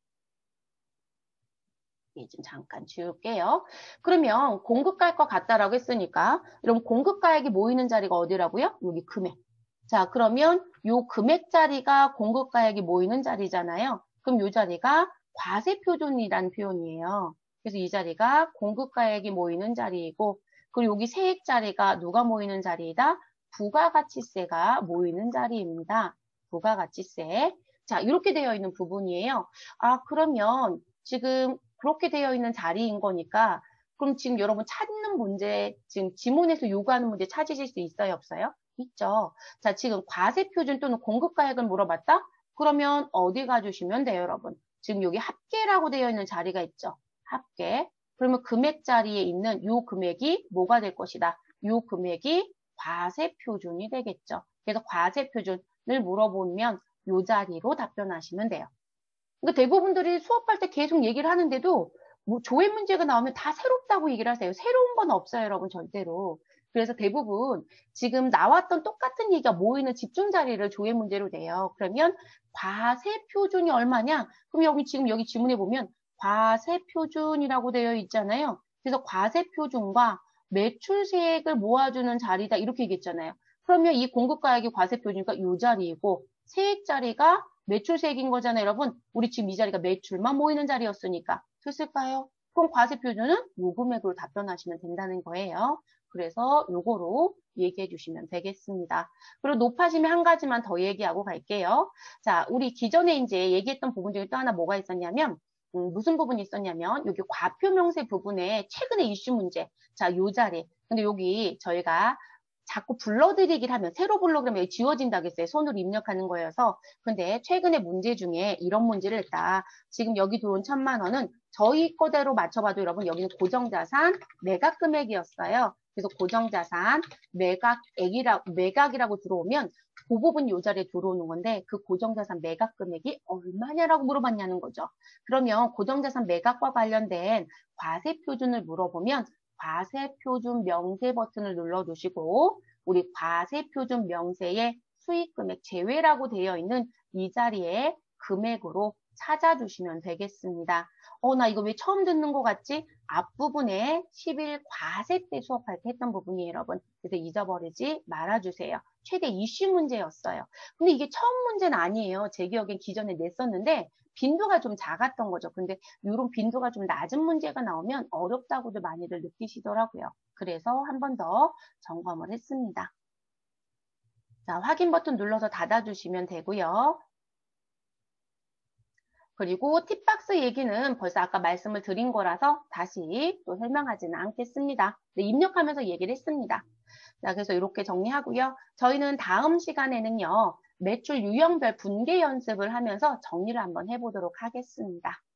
좀 잠깐 지울게요. 그러면 공급가액과 같다라고 했으니까 이런 공급가액이 모이는 자리가 어디라고요? 여기 금액. 자, 그러면 요 금액 자리가 공급가액이 모이는 자리잖아요. 그럼 요 자리가 과세표준이라는 표현이에요. 그래서 이 자리가 공급가액이 모이는 자리이고 그리고 여기 세액 자리가 누가 모이는 자리이다? 부가가치세가 모이는 자리입니다. 부가가치세. 자, 이렇게 되어 있는 부분이에요. 아, 그러면 지금 그렇게 되어 있는 자리인 거니까 그럼 지금 여러분 찾는 문제, 지금 지문에서 요구하는 문제 찾으실 수 있어요, 없어요? 있죠. 자, 지금 과세표준 또는 공급가액을 물어봤다? 그러면 어디 가주시면 돼요, 여러분? 지금 여기 합계라고 되어 있는 자리가 있죠. 합계. 그러면 금액 자리에 있는 요 금액이 뭐가 될 것이다? 요 금액이 과세표준이 되겠죠. 그래서 과세표준을 물어보면 요 자리로 답변하시면 돼요. 그러니까 대부분들이 수업할 때 계속 얘기를 하는데도 뭐 조회 문제가 나오면 다 새롭다고 얘기를 하세요. 새로운 건 없어요, 여러분, 절대로. 그래서 대부분 지금 나왔던 똑같은 얘기가 모이는 집중 자리를 조회 문제로 내요. 그러면 과세 표준이 얼마냐? 그럼 여기 지문에 보면 과세 표준이라고 되어 있잖아요. 그래서 과세 표준과 매출세액을 모아주는 자리다 이렇게 얘기했잖아요. 그러면 이 공급가액이 과세 표준이니까 이 자리이고 세액 자리가 매출세액인 거잖아요, 여러분. 우리 지금 이 자리가 매출만 모이는 자리였으니까. 됐을까요? 그럼 과세 표준은 요 금액으로 답변하시면 된다는 거예요. 그래서 요거로 얘기해 주시면 되겠습니다. 그리고 높아지면 한 가지만 더 얘기하고 갈게요. 자, 우리 기존에 이제 얘기했던 부분 중에 또 하나 뭐가 있었냐면, 무슨 부분이 있었냐면, 여기 과표명세 부분에 최근에 이슈 문제. 자, 요 자리. 근데 여기 저희가 자꾸 불러드리긴 하면, 새로 불러 그러면 여기 지워진다고 했어요. 손으로 입력하는 거여서. 근데 최근에 문제 중에 이런 문제를 했다. 지금 여기 들어온 1,000만 원은 저희 거대로 맞춰봐도 여러분 여기는 고정자산 매각 금액이었어요. 그래서 고정자산 매각이라고 들어오면 그 부분 요 자리에 들어오는 건데 그 고정자산 매각 금액이 얼마냐라고 물어봤냐는 거죠. 그러면 고정자산 매각과 관련된 과세 표준을 물어보면 과세 표준 명세 버튼을 눌러주시고 우리 과세 표준 명세의 수익 금액 제외라고 되어 있는 이 자리에 금액으로 찾아주시면 되겠습니다. 나 이거 왜 처음 듣는 것 같지? 앞부분에 10일 과세 때 수업할 때 했던 부분이에요, 여러분. 그래서 잊어버리지 말아주세요. 최대 이슈 문제였어요. 근데 이게 처음 문제는 아니에요. 제 기억엔 기존에 냈었는데 빈도가 좀 작았던 거죠. 근데 이런 빈도가 좀 낮은 문제가 나오면 어렵다고도 많이들 느끼시더라고요. 그래서 한 번 더 점검을 했습니다. 자, 확인 버튼 눌러서 닫아주시면 되고요. 그리고 팁박스 얘기는 벌써 아까 말씀을 드린 거라서 다시 또 설명하지는 않겠습니다. 네, 입력하면서 얘기를 했습니다. 자, 그래서 이렇게 정리하고요. 저희는 다음 시간에는요. 매출 유형별 분계 연습을 하면서 정리를 한번 해보도록 하겠습니다.